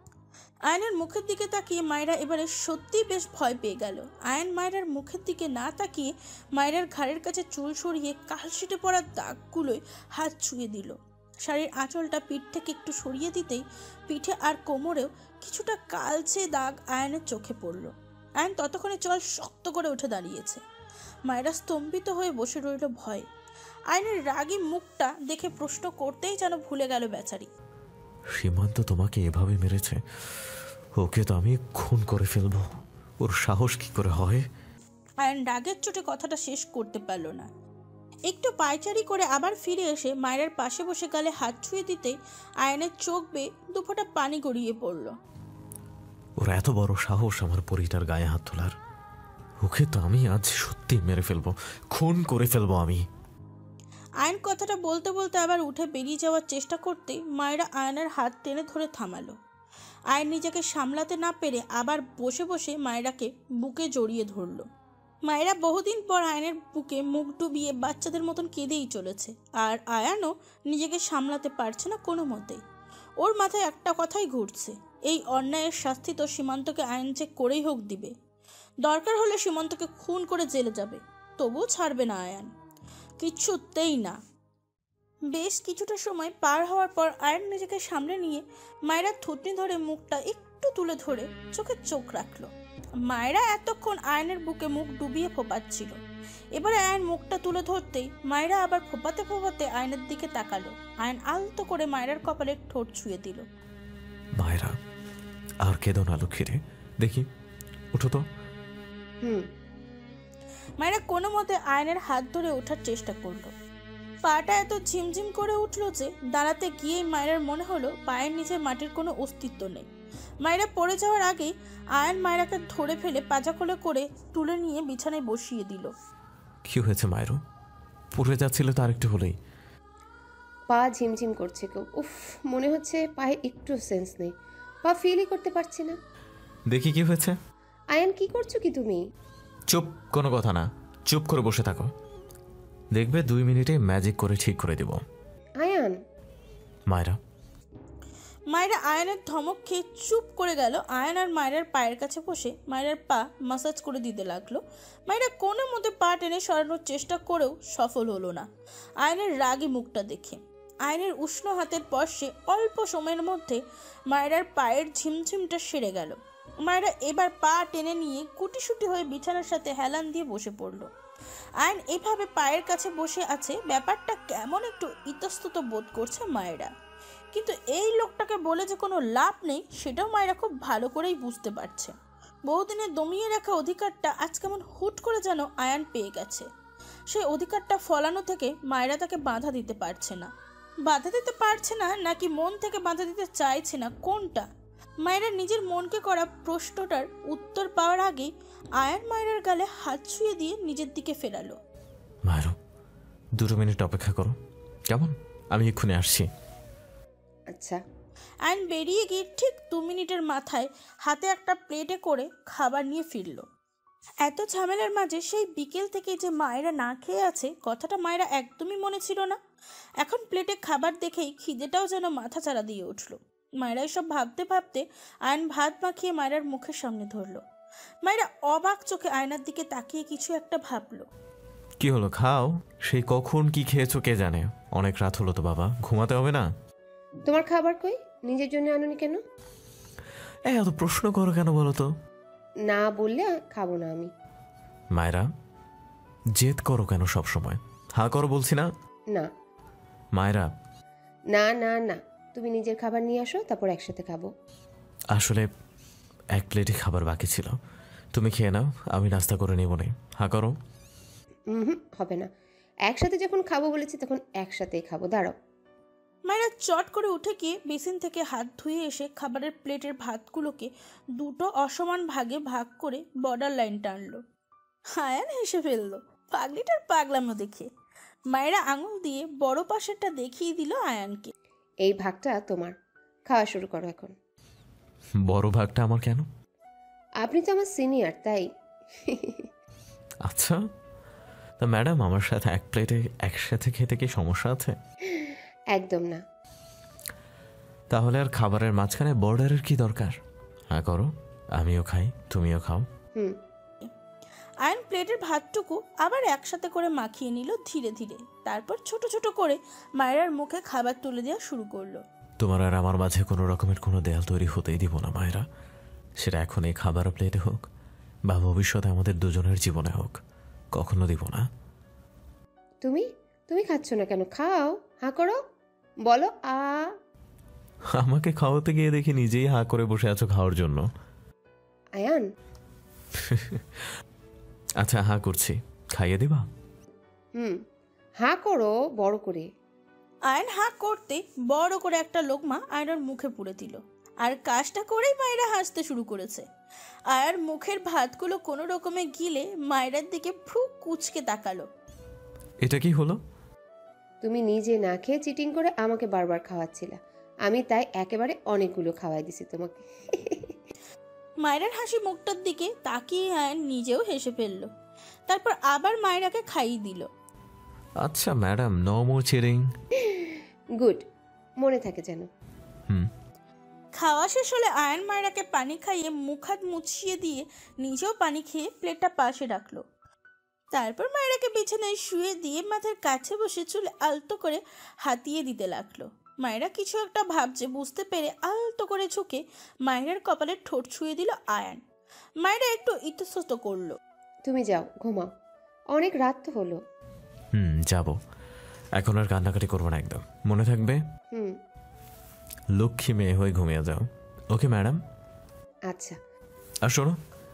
আয়নের মুখের দিকে তাকিয়ে মায়েরা এবারে সত্যিই বেশ ভয় পেয়ে গেল। আয়ন মায়েরার মুখের দিকে না তাকিয়ে মায়েরার ঘাড়ের কাছে চুল সরিয়ে কালশিটে পড়া দাগগুলোয় হাত ছুঁয়ে দিল। শাড়ির আঁচলটা পিঠ থেকে একটু সরিয়ে দিতেই পিঠে আর কোমরেও কিছুটা কালচে দাগ আয়নের চোখে পড়ল। আয়ন ততক্ষণে চল শক্ত করে উঠে দাঁড়িয়েছে। মায়েরা স্তম্ভিত হয়ে বসে রইল ভয়ে। আয়নের রাগী মুখটা দেখে প্রশ্ন করতেই যেন ভুলে গেল বেচারি। সীমান্ত তোমাকে এভাবে মেরেছে, ওকে তো আমি খুন করে ফেলবো, ওর সাহস কি করে হয়? আয়ন রাগের চোটে কথাটা শেষ করতে পারল না। একটু পায়চারি করে আবার ফিরে এসে মায়ের পাশে বসে গালে হাত ছুঁয়ে দিতে আয়নের চোখ বেয়ে দুফোঁটা পানি গড়িয়ে পড়ল। ওর এত বড় সাহস আমার পরিটার গায়ে হাত তোলার, ওকে তো আমি আজ সত্যি মেরে ফেলবো, খুন করে ফেলবো আমি। আয়ন কথাটা বলতে বলতে আবার উঠে বেরিয়ে যাওয়ার চেষ্টা করতে মায়েরা আয়নের হাত টেনে ধরে থামালো। আয়ন নিজেকে সামলাতে না পেরে আবার বসে বসে মায়েরাকে বুকে জড়িয়ে ধরল। মায়েরা বহুদিন পর আয়নের বুকে মুখ ডুবিয়ে বাচ্চাদের মতন কেঁদেই চলেছে, আর আয়ানও নিজেকে সামলাতে পারছে না কোনো মতেই। ওর মাথায় একটা কথাই ঘুরছে, এই অন্যায়ের শাস্তি তো সীমান্তকে আয়ন যে করেই হোক দিবে। দরকার হলে সীমান্তকে খুন করে জেলে যাবে, তবুও ছাড়বে না আয়ান, কিচ্ছুতেই না। বেশ কিছুটা সময় পার হওয়ার পর আয়ন নিজেকে সামনে নিয়ে মায়েরা থুতনি ধরে মুখটা একটু তুলে ধরে চোখে চোখ রাখলো। মায়েরা এতক্ষণ আয়নের বুকে মুখ ডুবিয়ে ফোপাচ্ছিল, এবারে আয়ন মুখটা তুলে ধরতেই মায়েরা আবার ফোপাতে ফোপাতে আয়নের দিকে তাকালো। আয়ন আলতো করে মায়েরার কপালে ঠোঁট ছুঁয়ে দিল। মায়েরা আর কেঁদো না লক্ষ্মীরে, দেখি উঠো তো। হুম। মায়েরা কোনো মতে আয়নের হাত ধরে ওঠার চেষ্টা করলো। পাটা এত ঝিমঝিম করে উঠলো যে দাঁড়াতে গিয়ে মায়েরার মনে হলো পায়ের নিচে মাটির কোনো অস্তিত্ব নেই। মায়েরা পড়ে যাওয়ার আগেই আয়ন মায়েরাকে ধরে ফেলে পাজা কোলে করে তুলে নিয়ে বিছানায় বসিয়ে দিল। কি হয়েছে মায়েরও? পড়ে যাচ্ছিল তো আরেকটু হলেই। পা ঝিমঝিম করছে কেউ। উফ, মনে হচ্ছে পায়ে একটু সেন্স নেই, পা ফিলই করতে পারছি না। দেখি কি হয়েছে। আয়ান কি করছো কি তুমি? চুপ, কোনো কথা না, চুপ করে বসে থাকো, দেখবে দুই মিনিটে ম্যাজিক করে ঠিক করে দেব। আয়ান। মায়েরা মায়েরা আয়নের ধমক খেয়ে চুপ করে গেল। আয়ন আর মায়েরার পায়ের কাছে বসে মায়েরার পা মাসাজ করে দিতে লাগলো। মায়েরা কোনো মতে পা টেনে সরানোর চেষ্টা করেও সফল হলো না আয়নের রাগী মুখটা দেখে। আয়নের উষ্ণ হাতের স্পর্শে অল্প সময়ের মধ্যে মায়েরার পায়ের ঝিমঝিমটা সেরে গেল। মায়েরা এবার পা টেনে নিয়ে কুটিসুটি হয়ে বিছানার সাথে হেলান দিয়ে বসে পড়লো। আয়ন এভাবে পায়ের কাছে বসে আছে, ব্যাপারটা কেমন একটু ইতস্তত বোধ করছে মায়েরা। কিন্তু এই লোকটাকে বলে যে কোনো লাভ নেই সেটাও মায়েরা খুব ভালো করেই বুঝতে পারছে। বহুদিনে দমিয়ে রাখা অধিকারটা আজ কেমন হুট করে যেন আয়ান পেয়ে গেছে। সেই অধিকারটা ফলানো থেকে মায়েরা তাকে বাধা দিতে পারছে না। বাধা দিতে পারছে না নাকি মন থেকে বাধা দিতে চাইছে না, কোনটা? মায়েরা নিজের মনকে করা প্রশ্নটার উত্তর পাওয়ার আগেই আয়ান মায়েরার গালে হাত ছুঁয়ে দিয়ে নিজের দিকে ফেরালো। মায়েরও দুটো মিনিট অপেক্ষা করো কেমন, আমি এক্ষুনি আসছি। আচ্ছা। আয়ন বেরিয়ে গিয়ে ঠিক দু মিনিটের মাথায় হাতে একটা প্লেটে করে খাবার নিয়ে ফিরল। এত ঝামেলার মাঝে সেই বিকেল থেকে যে মায়েরা না খেয়ে আছে কথাটা মায়েরা একদমই মনে ছিল না। এখন প্লেটে খাবার দেখেই খিদেটাও যেন মাথা চাড়া দিয়ে উঠল। মায়েরা এসব ভাবতে ভাবতে আয়ন ভাত মাখিয়ে মায়েরার মুখের সামনে ধরল। মায়েরা অবাক চোখে আয়নার দিকে তাকিয়ে কিছু একটা ভাবলো। কি হলো, খাও। সেই কখন কি খেয়েছো কে জানে, অনেক রাত হলো তো বাবা, ঘুমাতে হবে না? তোমার খাবার কই, নিজের জন্য আনোনি কেন? এত প্রশ্ন করো কেন বলো তো? না বললে খাবো না আমি। মায়েরা জেদ করো কেন সব সময়? হা করো বলছি না। না মায়েরা না না না, তুমি নিজের খাবার নিয়ে আসো, তারপর একসাথে খাবো। আসলে এক প্লেটে খাবার বাকি ছিল, তুমি খেয়ে নাও, আমি নাস্তা করে নেব না। হা করো। হুম হবে না, একসাথে যখন খাবো বলেছি তখন একসাথেই খাবো, দাঁড়াও। মায়েরা চট করে উঠে গিয়ে বেসিন থেকে হাত ধুয়ে এসে খাবারের প্লেটের ভাতগুলোকে দুটো অসমান ভাগে ভাগ করে বর্ডার লাইন টানলো। আয়ান হেসে ফেললো পাগলিটার পাগলামো দেখে। মায়েরা আঙুল দিয়ে বড় পাশেরটা দেখিয়ে দিল আয়ানকে। এই ভাগটা তোমার, খাওয়া শুরু করো এখন। বড় ভাগটা আমার কেন? আপনি তো আমার সিনিয়র তাই। আচ্ছা তা ম্যাডাম, আমার সাথে এক প্লেটে একসাথে খেতে কি সমস্যা আছে? একদম না। তাহলে আর খাবারের মাঝখানে বর্ডারের কি দরকার? হ্যাঁ করো, আমিও খাই, তুমিও খাও। হুম। আয়ন প্লেটের ভাতটুকু আবার একসাথে করে মাখিয়ে নিল ধীরে ধীরে, তারপর ছোট ছোট করে মায়েরার মুখে খাবার তুলে দেওয়া শুরু করলো। তোমার আর আমার মাঝে কোনো রকমের কোনো দেয়াল তৈরি হতেই দিব না মায়েরা, সেটা এখন এই খাবার প্লেটে হোক বা ভবিষ্যতে আমাদের দুজনের জীবনে হোক, কখনো দিব না। তুমি তুমি খাচ্ছ না কেন? খাও, হা করো, বলো আ। আমাকে খাওয়াতে গিয়ে দেখি নিজেই হা করে বসে আছো খাওয়ার জন্য। আয়ান আচ্ছা হা করছি, খাইয়ে দিবা? হুম হা করো বড় করে। আয়ন হা করতে বড় করে একটা লোকমা আয়নার মুখে পুরে দিল, আর কাজটা করেই মায়েরা হাসতে শুরু করেছে। আয়ার মুখের ভাতগুলো কোনো রকমে গিলে মায়েরার দিকে ভ্রু কুচকে তাকালো। এটা কি হলো? তুমি নিজে না খেয়ে চিটিং করে আমাকে বারবার খাওয়াচ্ছিলা, আমি তাই একেবারে অনেকগুলো খাওয়াই দিছি তোমাকে। মায়েরার হাসি মুখটার দিকে তাকিয়ে আয়ন নিজেও হেসে ফেলল, তারপর আবার মায়েরাকে খাইয়ে দিল। আচ্ছা madam, no more cheating. Good, মনে থাকে যেন। হুম। খাওয়া শেষ হলে আয়ন মায়েরাকে পানি খাইয়ে মুখ হাত মুছিয়ে দিয়ে নিজেও পানি খেয়ে প্লেটটা পাশে রাখলো। তারপর মায়েরাকে বিছানায় শুয়ে দিয়ে মাথার কাছে বসে চুলে আলতো করে হাতিয়ে দিতে লাগলো। মায়েরা কিছু একটা ভাবছে বুঝতে পেরে আলতো করে ঝুঁকে মায়েরার কপালে ঠোঁট ছুঁয়ে দিল আয়ান। মায়েরা একটু ইতস্তত করলো। তুমি যাও ঘুমাও, অনেক রাত তো হলো। হুম যাব, এখন আর কান্নাকাটি করবো না, একদম মনে থাকবে। হুম। লক্ষ্মী মেয়ে হয়ে ঘুমিয়ে যাও। Okay madam. আচ্ছা। আর শোনো,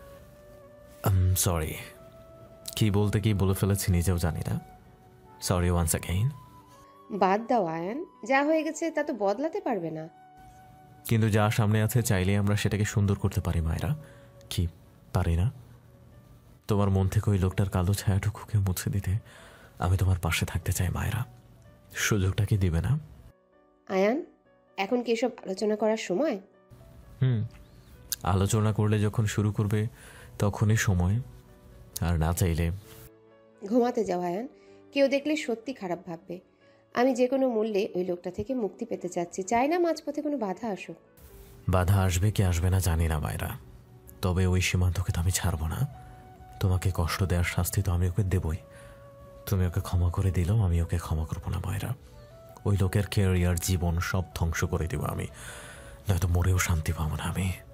সরি, কি বলতে কি বলে ফেলেছি নিজেও জানি না, সরি ওয়ান্স অ্যাগেইন। বাদ দাও আয়ান, যা হয়ে গেছে তা তো বদলাতে পারবে না। কিন্তু যা সামনে আছে চাইলে আমরা সেটাকে সুন্দর করতে পারি মায়েরা, কি পারি না? তোমার মন থেকে ওই লোকটার কালো ছায়াটুকুকে মুছে দিতে আমি তোমার পাশে থাকতে চাই মায়েরা, সুযোগটা কি দিবে না? আয়ান, এখন কি এসব আলোচনা করার সময়? হুম, আলোচনা করলে যখন শুরু করবে তখনই সময়, আর না চাইলে। ঘুমাতে যাও আয়ান, কেউ দেখলে সত্যি খারাপ ভাববে। আমি যে কোনো মূল্যে ওই লোকটা থেকে মুক্তি পেতে চাচ্ছি, চাই না মাঝপথে কোনো বাধা আসুক। বাধা আসবে কি আসবে না জানি না মায়েরা, তবে ওই সীমান্তকে তো আমি ছাড়বো না। তোমাকে কষ্ট দেওয়ার শাস্তি তো আমি ওকে দেবই, তুমি ওকে ক্ষমা করে দিলেও আমি ওকে ক্ষমা করবো না মায়েরা। ওই লোকের ক্যারিয়ার জীবন সব ধ্বংস করে দেবো আমি, নয়তো মরেও শান্তি পাবো না আমি।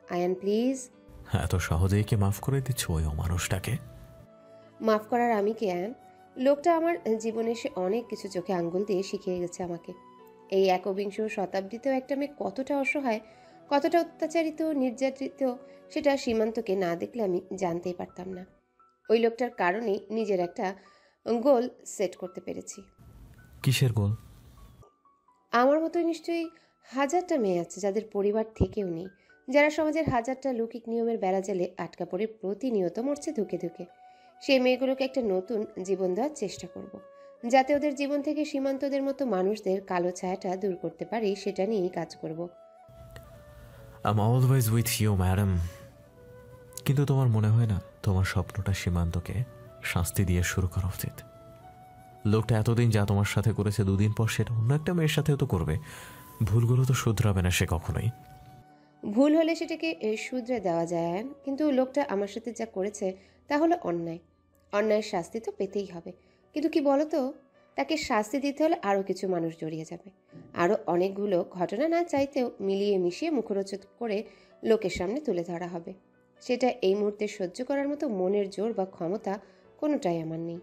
আয়ান প্লিজ। এত সহজেই কি মাফ করে দিচ্ছ ওই অমানুষটাকে? মাফ করার আমি কি আয়ান? লোকটা আমার জীবনে এসে অনেক কিছু চোখে আঙ্গুল দিয়ে শিখিয়ে গেছে আমাকে। এই একবিংশ শতাব্দীতেও একটা মেয়ে কতটা অসহায়, কতটা অত্যাচারিত, নির্যাতিত, সেটা সীমান্তকে না দেখলে আমি জানতেই পারতাম না। ওই লোকটার কারণেই নিজের একটা গোল সেট করতে পেরেছি। কিসের গোল? আমার মতো নিশ্চয়ই হাজারটা মেয়ে আছে যাদের পরিবার থেকেও নেই, যারা সমাজের হাজারটা লৌকিক নিয়মের বেড়াজালে আটকা পড়ে প্রতিনিয়ত মরছে ধুকে ধুকে। সেই মেয়েগুলোকে একটা নতুন জীবন দেওয়ার চেষ্টা করব, যাতে ওদের জীবন থেকে সীমান্তদের মতো মানুষদের কালো ছায়াটা দূর করতে পারি, সেটা নিয়েই কাজ করব। I'm always with you, madam. কিন্তু তোমার মনে হয় না তোমার স্বপ্নটা সীমান্তকে শাস্তি দিয়ে শুরু করা উচিত? লোকটা এতদিন যা তোমার সাথে করেছে, দুদিন পর সেটা অন্য একটা মেয়ের সাথেও তো করবে। ভুলগুলো তো শুধরাবে না সে কখনোই। ভুল হলে সেটাকে শুধরে দেওয়া যায়, কিন্তু লোকটা আমার সাথে যা করেছে তা হলো অন্যায়। অন্যায়ের শাস্তি তো পেতেই হবে, কিন্তু কি বলতো, তাকে শাস্তি দিতে হলে আরও কিছু মানুষ জড়িয়ে যাবে। আরও অনেকগুলো ঘটনা না চাইতেও মিলিয়ে মিশিয়ে মুখরোচক করে লোকের সামনে তুলে ধরা হবে। সেটা এই মুহূর্তে সহ্য করার মতো মনের জোর বা ক্ষমতা কোনোটাই আমার নেই।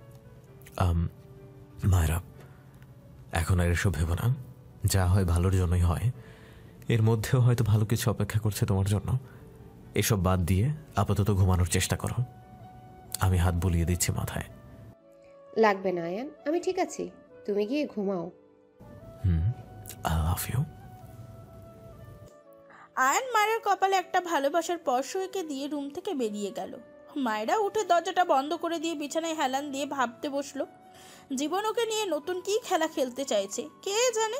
মায়েরা, এখন আর এসব ভেবো না। যা হয় ভালোর জন্যই হয়। এর মধ্যেও হয়তো ভালো কিছু অপেক্ষা করছে তোমার জন্য। এসব বাদ দিয়ে আপাতত ঘুমানোর চেষ্টা করো। আমি হাত বুলিয়ে দিচ্ছি মাথায়। লাগবে না আয়ান, আমি ঠিক আছি, তুমি গিয়ে ঘুমাও। Hmm, I love you. Ayan মায়ের কপালে একটা ভালোবাসার স্পর্শ এঁকে দিয়ে রুম থেকে বেরিয়ে গেল। মায়েরা উঠে দরজাটা বন্ধ করে দিয়ে বিছানায় হেলান দিয়ে ভাবতে বসলো, জীবন ওকে নিয়ে নতুন কি খেলা খেলতে চাইছে কে জানে।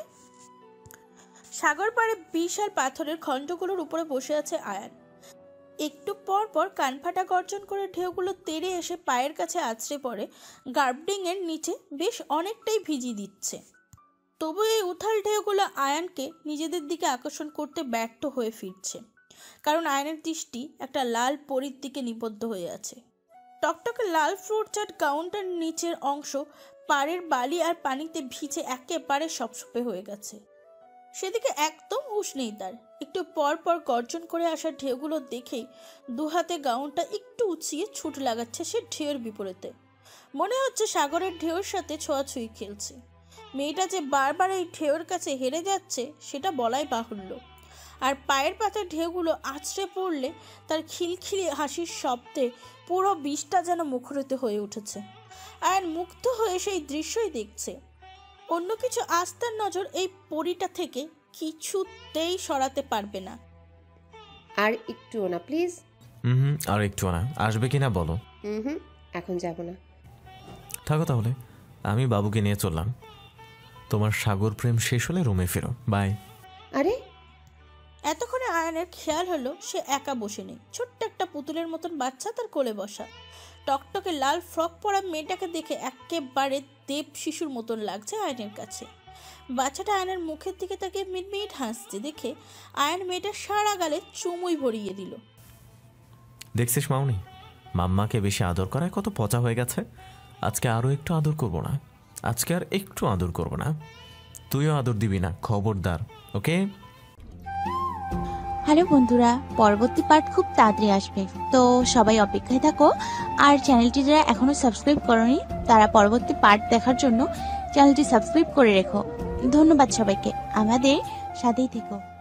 সাগর পাড়ে বিশাল পাথরের খণ্ডগুলোর উপরে বসে আছে আয়ান। একটু পর পর কানফাটা গর্জন করে ঢেউগুলো তেড়ে এসে পায়ের কাছে আছড়ে পড়ে গার্ডিং এর নিচে, বেশ অনেকটাই ভিজিয়ে দিচ্ছে। তবু এই উথাল ঢেউগুলো আয়ানকে নিজেদের দিকে আকর্ষণ করতে ব্যর্থ হয়ে ফিরছে, কারণ আয়ানের দৃষ্টি একটা লাল পরীর দিকে নিবদ্ধ হয়ে আছে। টকটকে লাল ফ্রুট চাট গাউনটার নিচের অংশ পাড়ের বালি আর পানিতে ভিজে একেবারে সপসপে হয়ে গেছে। সেদিকে একদম হুঁশ নেই তার। একটু পর পর গর্জন করে আসা ঢেউগুলো দেখেই দুহাতে গাউনটা একটু উঁচিয়ে ছুট লাগাচ্ছে সে ঢেউয়ের বিপরীতে। মনে হচ্ছে সাগরের ঢেউয়ের সাথে ছোঁয়াছুঁই খেলছে। মেয়েটা যে বারবার এই ঢেউয়ের কাছে হেরে যাচ্ছে সেটা বলাই বাহুল্য। আর পায়ের পাতা ঢেউগুলো আছড়ে পড়লে তার খিলখিলি হাসির শব্দে পুরো বিষটা যেন মুখরিত হয়ে উঠেছে। আর মুগ্ধ হয়ে সেই দৃশ্যই দেখছে। অন্য কিছু আস্থার নজর এই পরীটা থেকে কিছুতেই সরাতে পারবে না। আর একটু না প্লিজ। হুম, আর একটু না। আসবে কিনা বলো? হুম, এখন যাব না। থাকো তাহলে, আমি বাবুকে নিয়ে চললাম। তোমার সাগর প্রেম শেষ হলে রুমে ফেরো। বাই। আরে, এতক্ষণে আয়ানের খেয়াল হলো সে একা বসে নেই, ছোট্ট একটা পুতুলের মতন বাচ্চা তার কোলে বসা। টকটকে লাল ফ্রক পরা মেয়েটাকে দেখে একেবারে দেব শিশুর মতন লাগছে আয়নের কাছে। বাচ্চাটা আয়নের মুখের দিকে তাকে মিটমিট হাসছে দেখে আয়ন মেয়েটা সারা গালে চুমুই ভরিয়ে দিল। দেখছিস মাউনি, মাম্মাকে বেশি আদর করায় কত পচা হয়ে গেছে। আজকে আরো একটু আদর করব না, আজকে আর একটু আদর করব না। তুইও আদর দিবি না, খবরদার, ওকে? হ্যালো বন্ধুরা, পরবর্তী পার্ট খুব তাড়াতাড়ি আসবে, তো সবাই অপেক্ষায় থাকো। আর চ্যানেলটি যারা এখনো সাবস্ক্রাইব করোনি তারা পরবর্তী পার্ট দেখার জন্য চ্যানেলটি সাবস্ক্রাইব করে রেখো। ধন্যবাদ সবাইকে, আমাদের সাথেই থেকো।